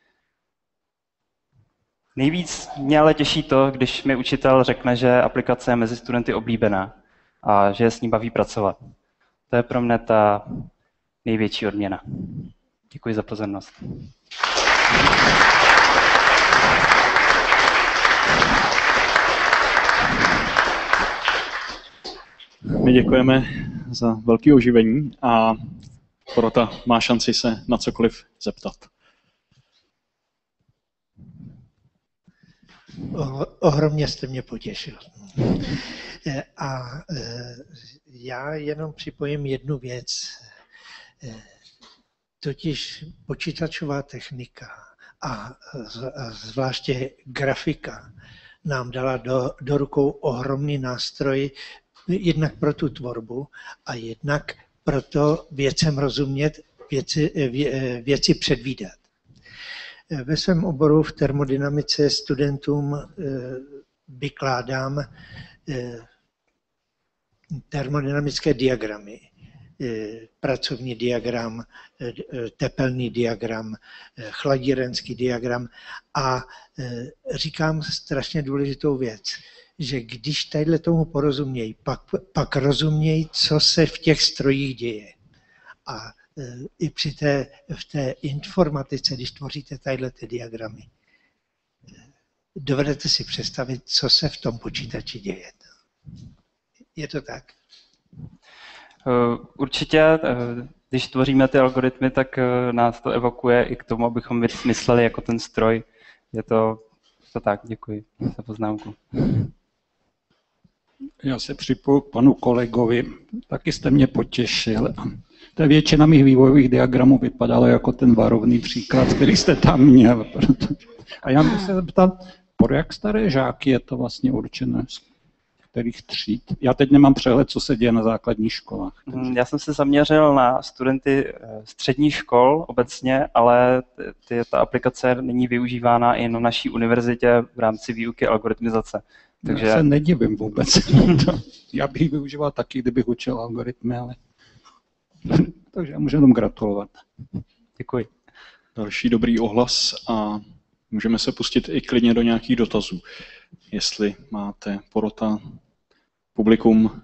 Nejvíc mě ale těší to, když mi učitel řekne, že aplikace je mezi studenty oblíbená a že je s ní baví pracovat. To je pro mě ta největší odměna. Děkuji za pozornost. My děkujeme za velké oživení a Porota má šanci se na cokoliv zeptat. Ohromně jste mě potěšil. A já jenom připojím jednu věc. Totiž počítačová technika a zvláště grafika nám dala do rukou ohromný nástroj, jednak pro tu tvorbu a jednak pro to věcem rozumět, věci předvídat. Ve svém oboru v termodynamice studentům vykládám termodynamické diagramy. Pracovní diagram, tepelný diagram, chladírenský diagram a říkám strašně důležitou věc, že když tadyhle tomu porozumějí, pak rozumějí, co se v těch strojích děje. A i v té informatice, když tvoříte tadyhle ty diagramy, dovedete si představit, co se v tom počítači děje. Je to tak? Určitě, když tvoříme ty algoritmy, tak nás to evokuje i k tomu, abychom mysleli jako ten stroj. Je to tak, děkuji za poznámku. Já se připoju k panu kolegovi, taky jste mě potěšil. Ta většina mých vývojových diagramů vypadala jako ten varovný příklad, který jste tam měl. A já bych se zeptal, pro jak staré žáky je to vlastně určené? Kterých tříd? Já teď nemám přehled, co se děje na základních školách. Takže. Já jsem se zaměřil na studenty středních škol obecně, ale ta aplikace není využívána i na naší univerzitě v rámci výuky algoritmizace. Takže... Já se nedivím vůbec. Já bych ji využíval taky, kdybych učil algoritmy, ale... Takže já můžu jenom gratulovat. Děkuji. Další dobrý ohlas a můžeme se pustit i klidně do nějakých dotazů. Jestli máte, Porota, publikum,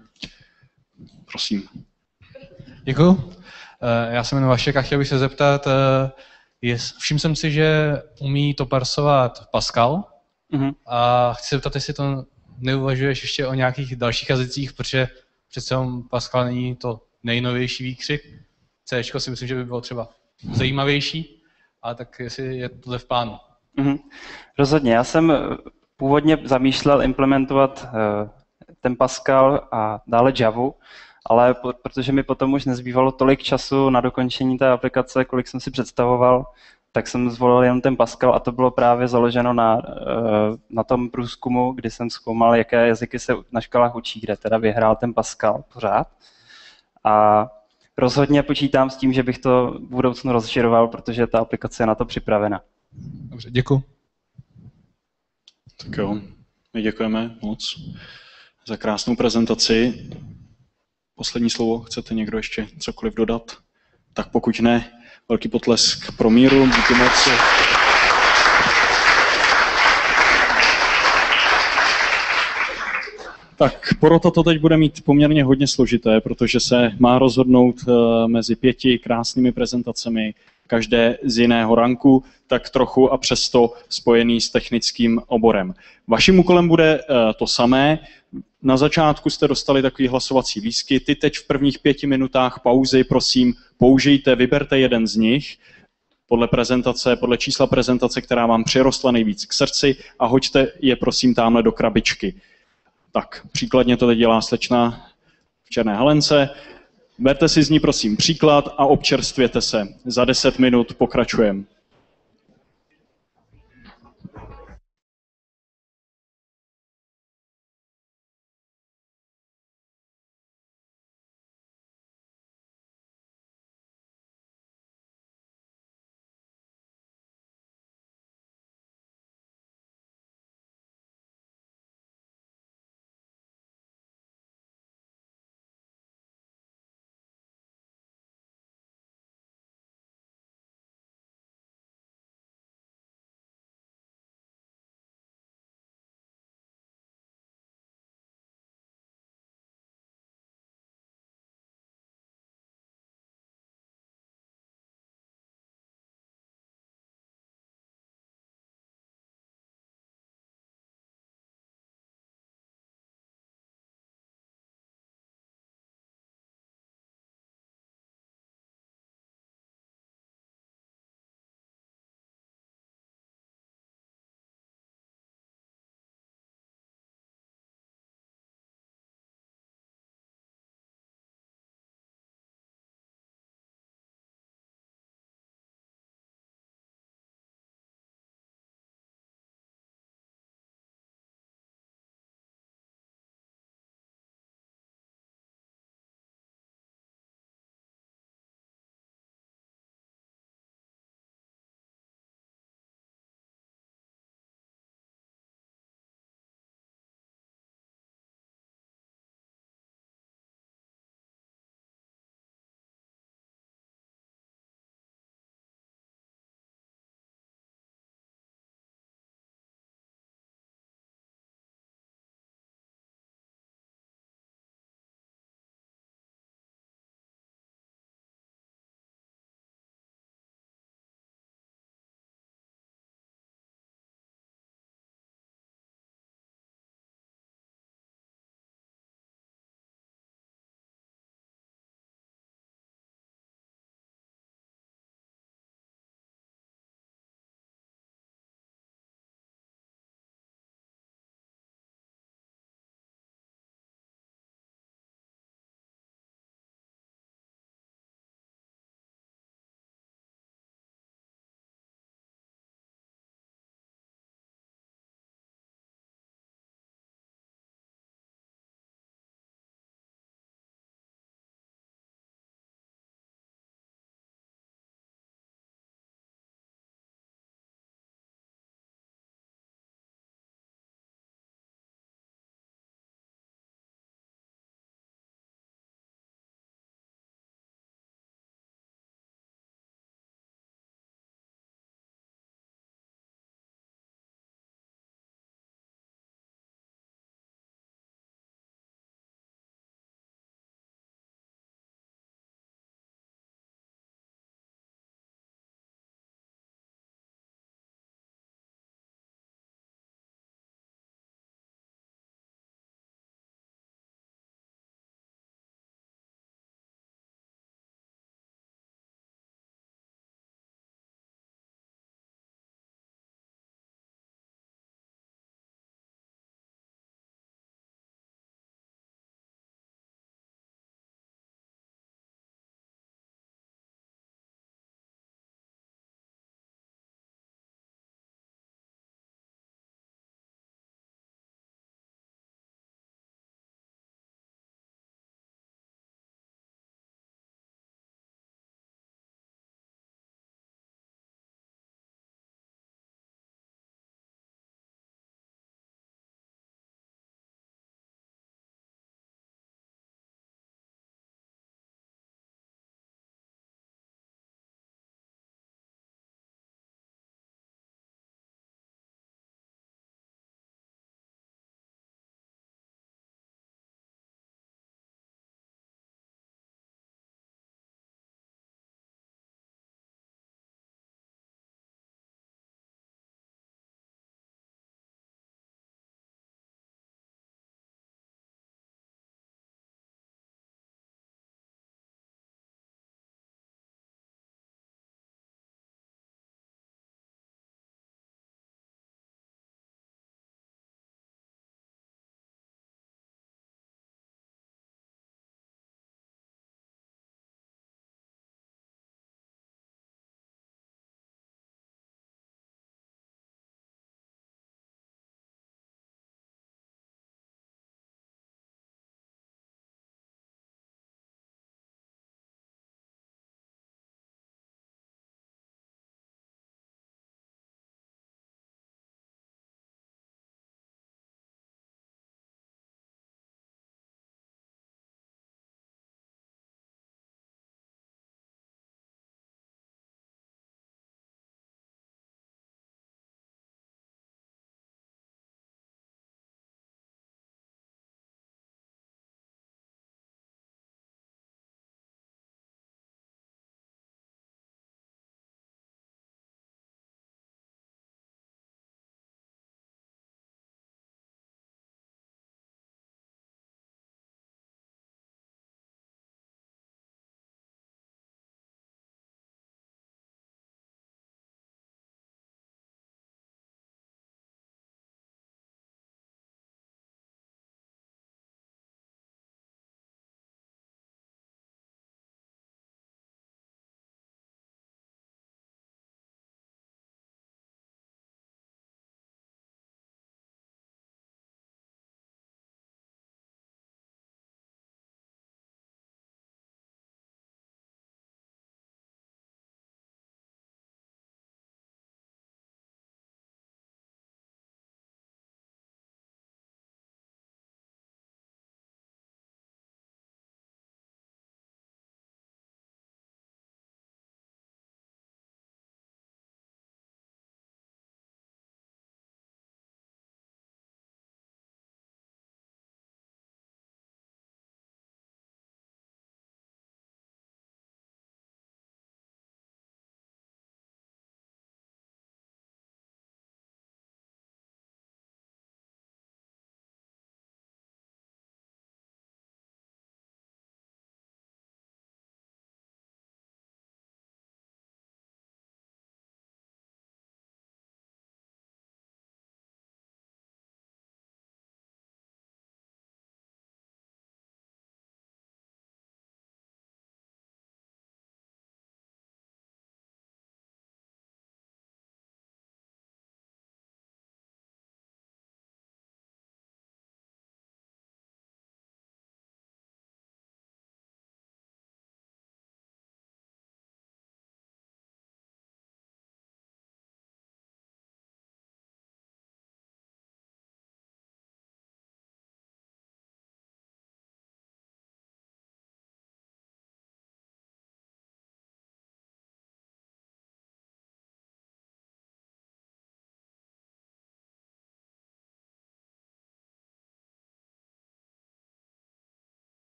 prosím. Děkuji. Já se jmenuji Vašek a chtěl bych se zeptat, Všiml jsem si, že umí to parsovat Pascal a chci se zeptat, jestli to neuvažuješ ještě o nějakých dalších jazycích, protože přece Pascal není to nejnovější výkřik. Cčko si myslím, že by bylo třeba zajímavější, ale tak jestli je tohle v plánu. Rozhodně. Já jsem původně zamýšlel implementovat ten Pascal a dále Javu, ale protože mi potom už nezbývalo tolik času na dokončení té aplikace, kolik jsem si představoval, tak jsem zvolil jenom ten Pascal a to bylo právě založeno na tom průzkumu, kdy jsem zkoumal, jaké jazyky se na školách učí, kde teda vyhrál ten Pascal pořád. A rozhodně počítám s tím, že bych to v budoucnu rozširoval, protože ta aplikace je na to připravena. Dobře, děkuji. Tak jo, my děkujeme moc za krásnou prezentaci. Poslední slovo, chcete někdo ještě cokoliv dodat? Tak pokud ne, velký potlesk pro Míru, díky moc. Tak porota to teď bude mít poměrně hodně složité, protože se má rozhodnout mezi 5 krásnými prezentacemi, každé z jiného ranku, tak trochu a přesto spojený s technickým oborem. Vaším úkolem bude to samé. Na začátku jste dostali takový hlasovací lístky, ty teď v prvních 5 minutách pauzy, prosím, použijte, vyberte jeden z nich podle čísla prezentace, která vám přirostla nejvíc k srdci a hoďte je prosím tamhle do krabičky. Tak, příkladně to teď dělá slečna v černé halence. Berte si z ní prosím příklad a občerstvěte se. Za 10 minut pokračujeme.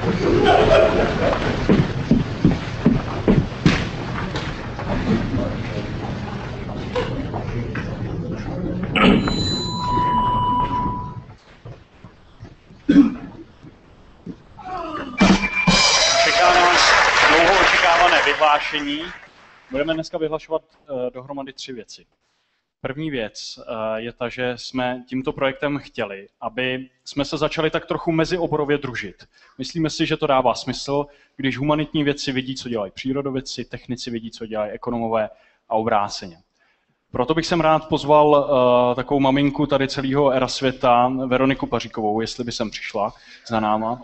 Čeká nás dlouho očekávané vyhlášení. Budeme dneska vyhlašovat dohromady 3 věci. První věc je ta, že jsme tímto projektem chtěli, aby jsme se začali tak trochu mezioborově družit. Myslíme si, že to dává smysl, když humanitní vědci vidí, co dělají přírodovědci, technici vidí, co dělají ekonomové a obráceně. Proto bych sem rád pozval takovou maminku tady celého Erasvěta, Veroniku Paříkovou, jestli by sem přišla za náma.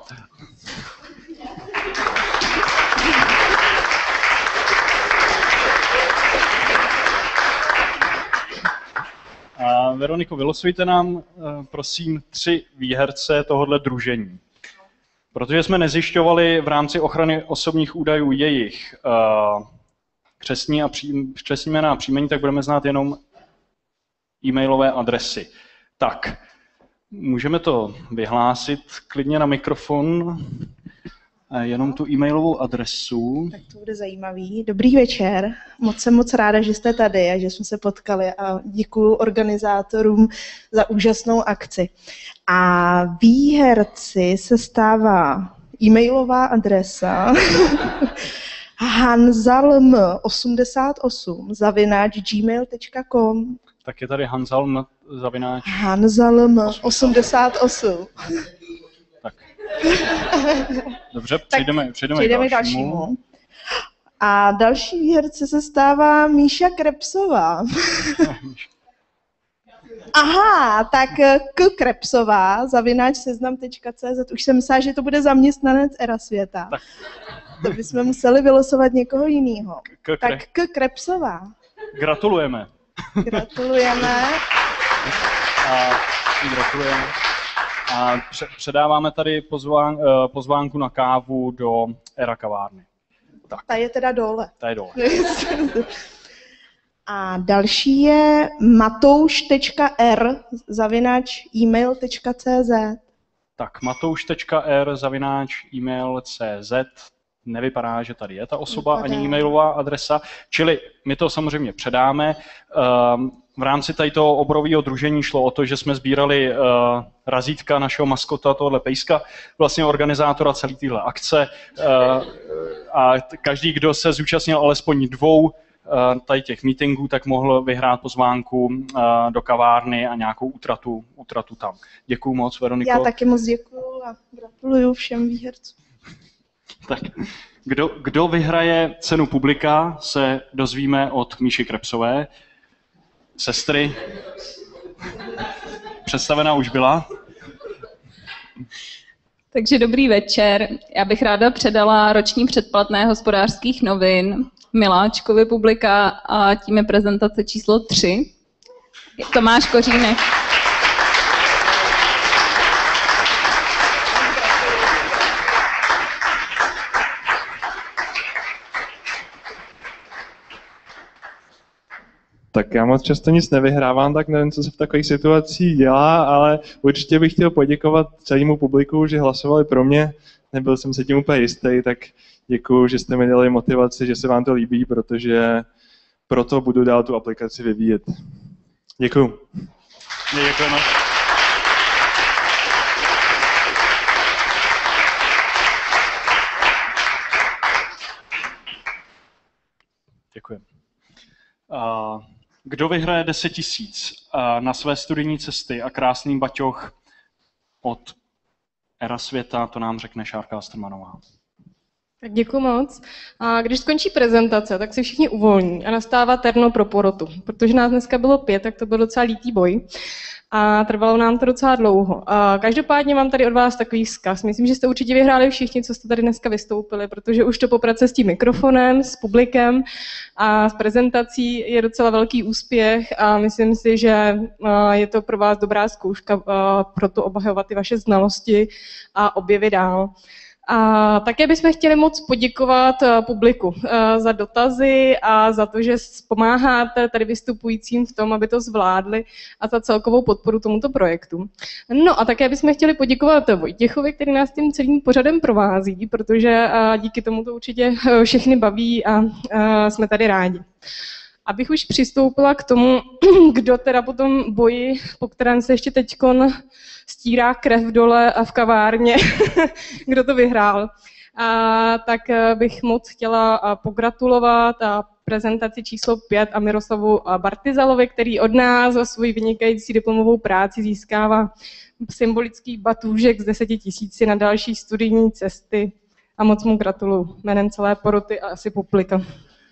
A Veroniko, vylosujte nám, prosím, 3 výherce tohohle družení. Protože jsme nezjišťovali v rámci ochrany osobních údajů jejich křestní jména a příjmení, tak budeme znát jenom e-mailové adresy. Tak, můžeme to vyhlásit klidně na mikrofon, jenom tu e-mailovou adresu. Tak to bude zajímavý. Dobrý večer, jsem moc ráda, že jste tady a že jsme se potkali a děkuju organizátorům za úžasnou akci. A výherci se stává e-mailová adresa hanzalm88@gmail.com. Tak je tady hanzalm@. hanzalm88. Tak. Dobře, přejdeme k dalšímu. A další výherce se stává Míša Krepsová. Aha, tak Krepsová, @seznam.cz. Už jsem myslela, že to bude zaměstnanec Erasvěta. To bychom museli vylosovat někoho jiného. Tak Krepsová. Gratulujeme. Gratulujeme. Gratulujeme. A předáváme tady pozvánku na kávu do Era kavárny. Tak. Ta je teda dole. Ta je dole. A další je matouš.r@email.cz. Tak matouš.r@email.cz. Nevypadá, že tady je ta osoba, ani e-mailová adresa, čili my to samozřejmě předáme. V rámci tady toho oborového družení šlo o to, že jsme sbírali razítka našeho maskota, tohohle pejska, vlastně organizátora celé téhle akce. A každý, kdo se zúčastnil alespoň 2 tady těch meetingů, tak mohl vyhrát pozvánku do kavárny a nějakou útratu tam. Děkuju moc, Veroniko. Já taky moc děkuju a gratuluju všem výhercům. Tak, kdo vyhraje cenu publika, se dozvíme od Míši Krepsové. Sestry, představená už byla. Takže dobrý večer. Já bych ráda předala roční předplatné Hospodářských novin Miláčkovi publika a tím je prezentace číslo 3. Tomáš Kořínek. Tak já moc často nic nevyhrávám, tak nevím, co se v takových situacích dělá, ale určitě bych chtěl poděkovat celému publiku, že hlasovali pro mě. Nebyl jsem se tím úplně jistý, tak děkuju, že jste mi dali motivaci, že se vám to líbí, protože proto budu dál tu aplikaci vyvíjet. Děkuju. Děkujeme. Děkujeme. Kdo vyhraje 10 000 na své studijní cesty a krásný baťoch od Erasvěta, to nám řekne Šárka Astrmanová. Tak děkuji moc. A když skončí prezentace, tak se všichni uvolní a nastává terno pro porotu. Protože nás dneska bylo 5, tak to byl docela lítý boj. A trvalo nám to docela dlouho. A každopádně mám tady od vás takový vzkaz. Myslím, že jste určitě vyhráli všichni, co jste tady dneska vystoupili, protože už to po práci s tím mikrofonem, s publikem a s prezentací je docela velký úspěch a myslím si, že je to pro vás dobrá zkouška pro to obhajovat ty vaše znalosti a objevy dál. A také bychom chtěli moc poděkovat publiku za dotazy a za to, že pomáháte tady vystupujícím v tom, aby to zvládli a za celkovou podporu tomuto projektu. No a také bychom chtěli poděkovat Vojtěchovi, který nás tím celým pořadem provází, protože díky tomu to určitě všechny baví a jsme tady rádi. Abych už přistoupila k tomu, kdo teda po tom boji, po kterém se ještě teďkon stírá krev dole a v kavárně, kdo to vyhrál, tak bych moc chtěla pogratulovat prezentaci číslo 5 a Miroslavu Bartizalovi, který od nás za svou vynikající diplomovou práci získává symbolický batůžek z 10 000 na další studijní cesty a moc mu gratuluju jménem celé poroty a asi publika.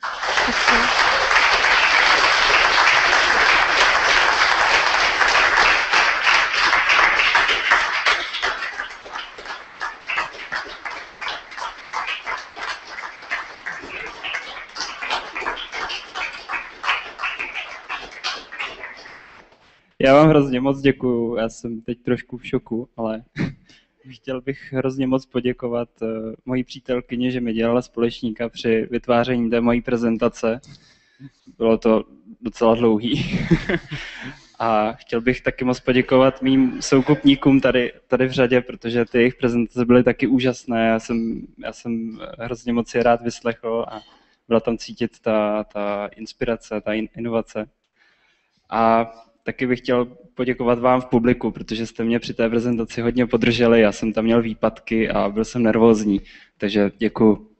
Já vám hrozně moc děkuju, já jsem teď trošku v šoku, ale chtěl bych hrozně moc poděkovat mojí přítelkyni, že mi dělala společníka při vytváření té mojí prezentace. Bylo to docela dlouhý. A chtěl bych taky moc poděkovat mým soukupníkům tady v řadě, protože ty jejich prezentace byly taky úžasné. Já jsem hrozně moc je rád vyslechl a byla tam cítit ta inspirace, ta inovace. A taky bych chtěl poděkovat vám v publiku, protože jste mě při té prezentaci hodně podrželi, já jsem tam měl výpadky a byl jsem nervózní, takže děkuju.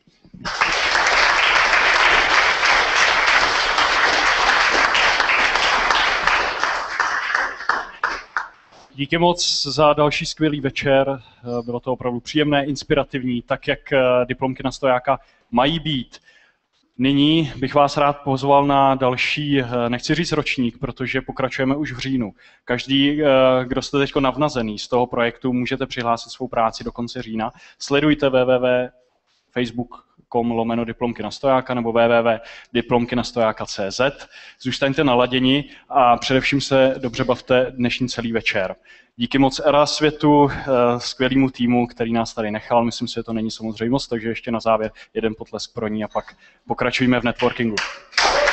Díky moc za další skvělý večer, bylo to opravdu příjemné, inspirativní, tak jak diplomky na stojáka mají být. Nyní bych vás rád pozval na další, nechci říct ročník, protože pokračujeme už v říjnu. Každý, kdo jste teď navnazený z toho projektu, můžete přihlásit svou práci do konce října. Sledujte www.facebook.com/diplomky na stojáka nebo www.diplomkynastojáka.cz. Zůstaňte naladěni a především se dobře bavte dnešní celý večer. Díky moc ERA světu, skvělému týmu, který nás tady nechal. Myslím si, že to není samozřejmost, takže ještě na závěr jeden potlesk pro ní a pak pokračujeme v networkingu.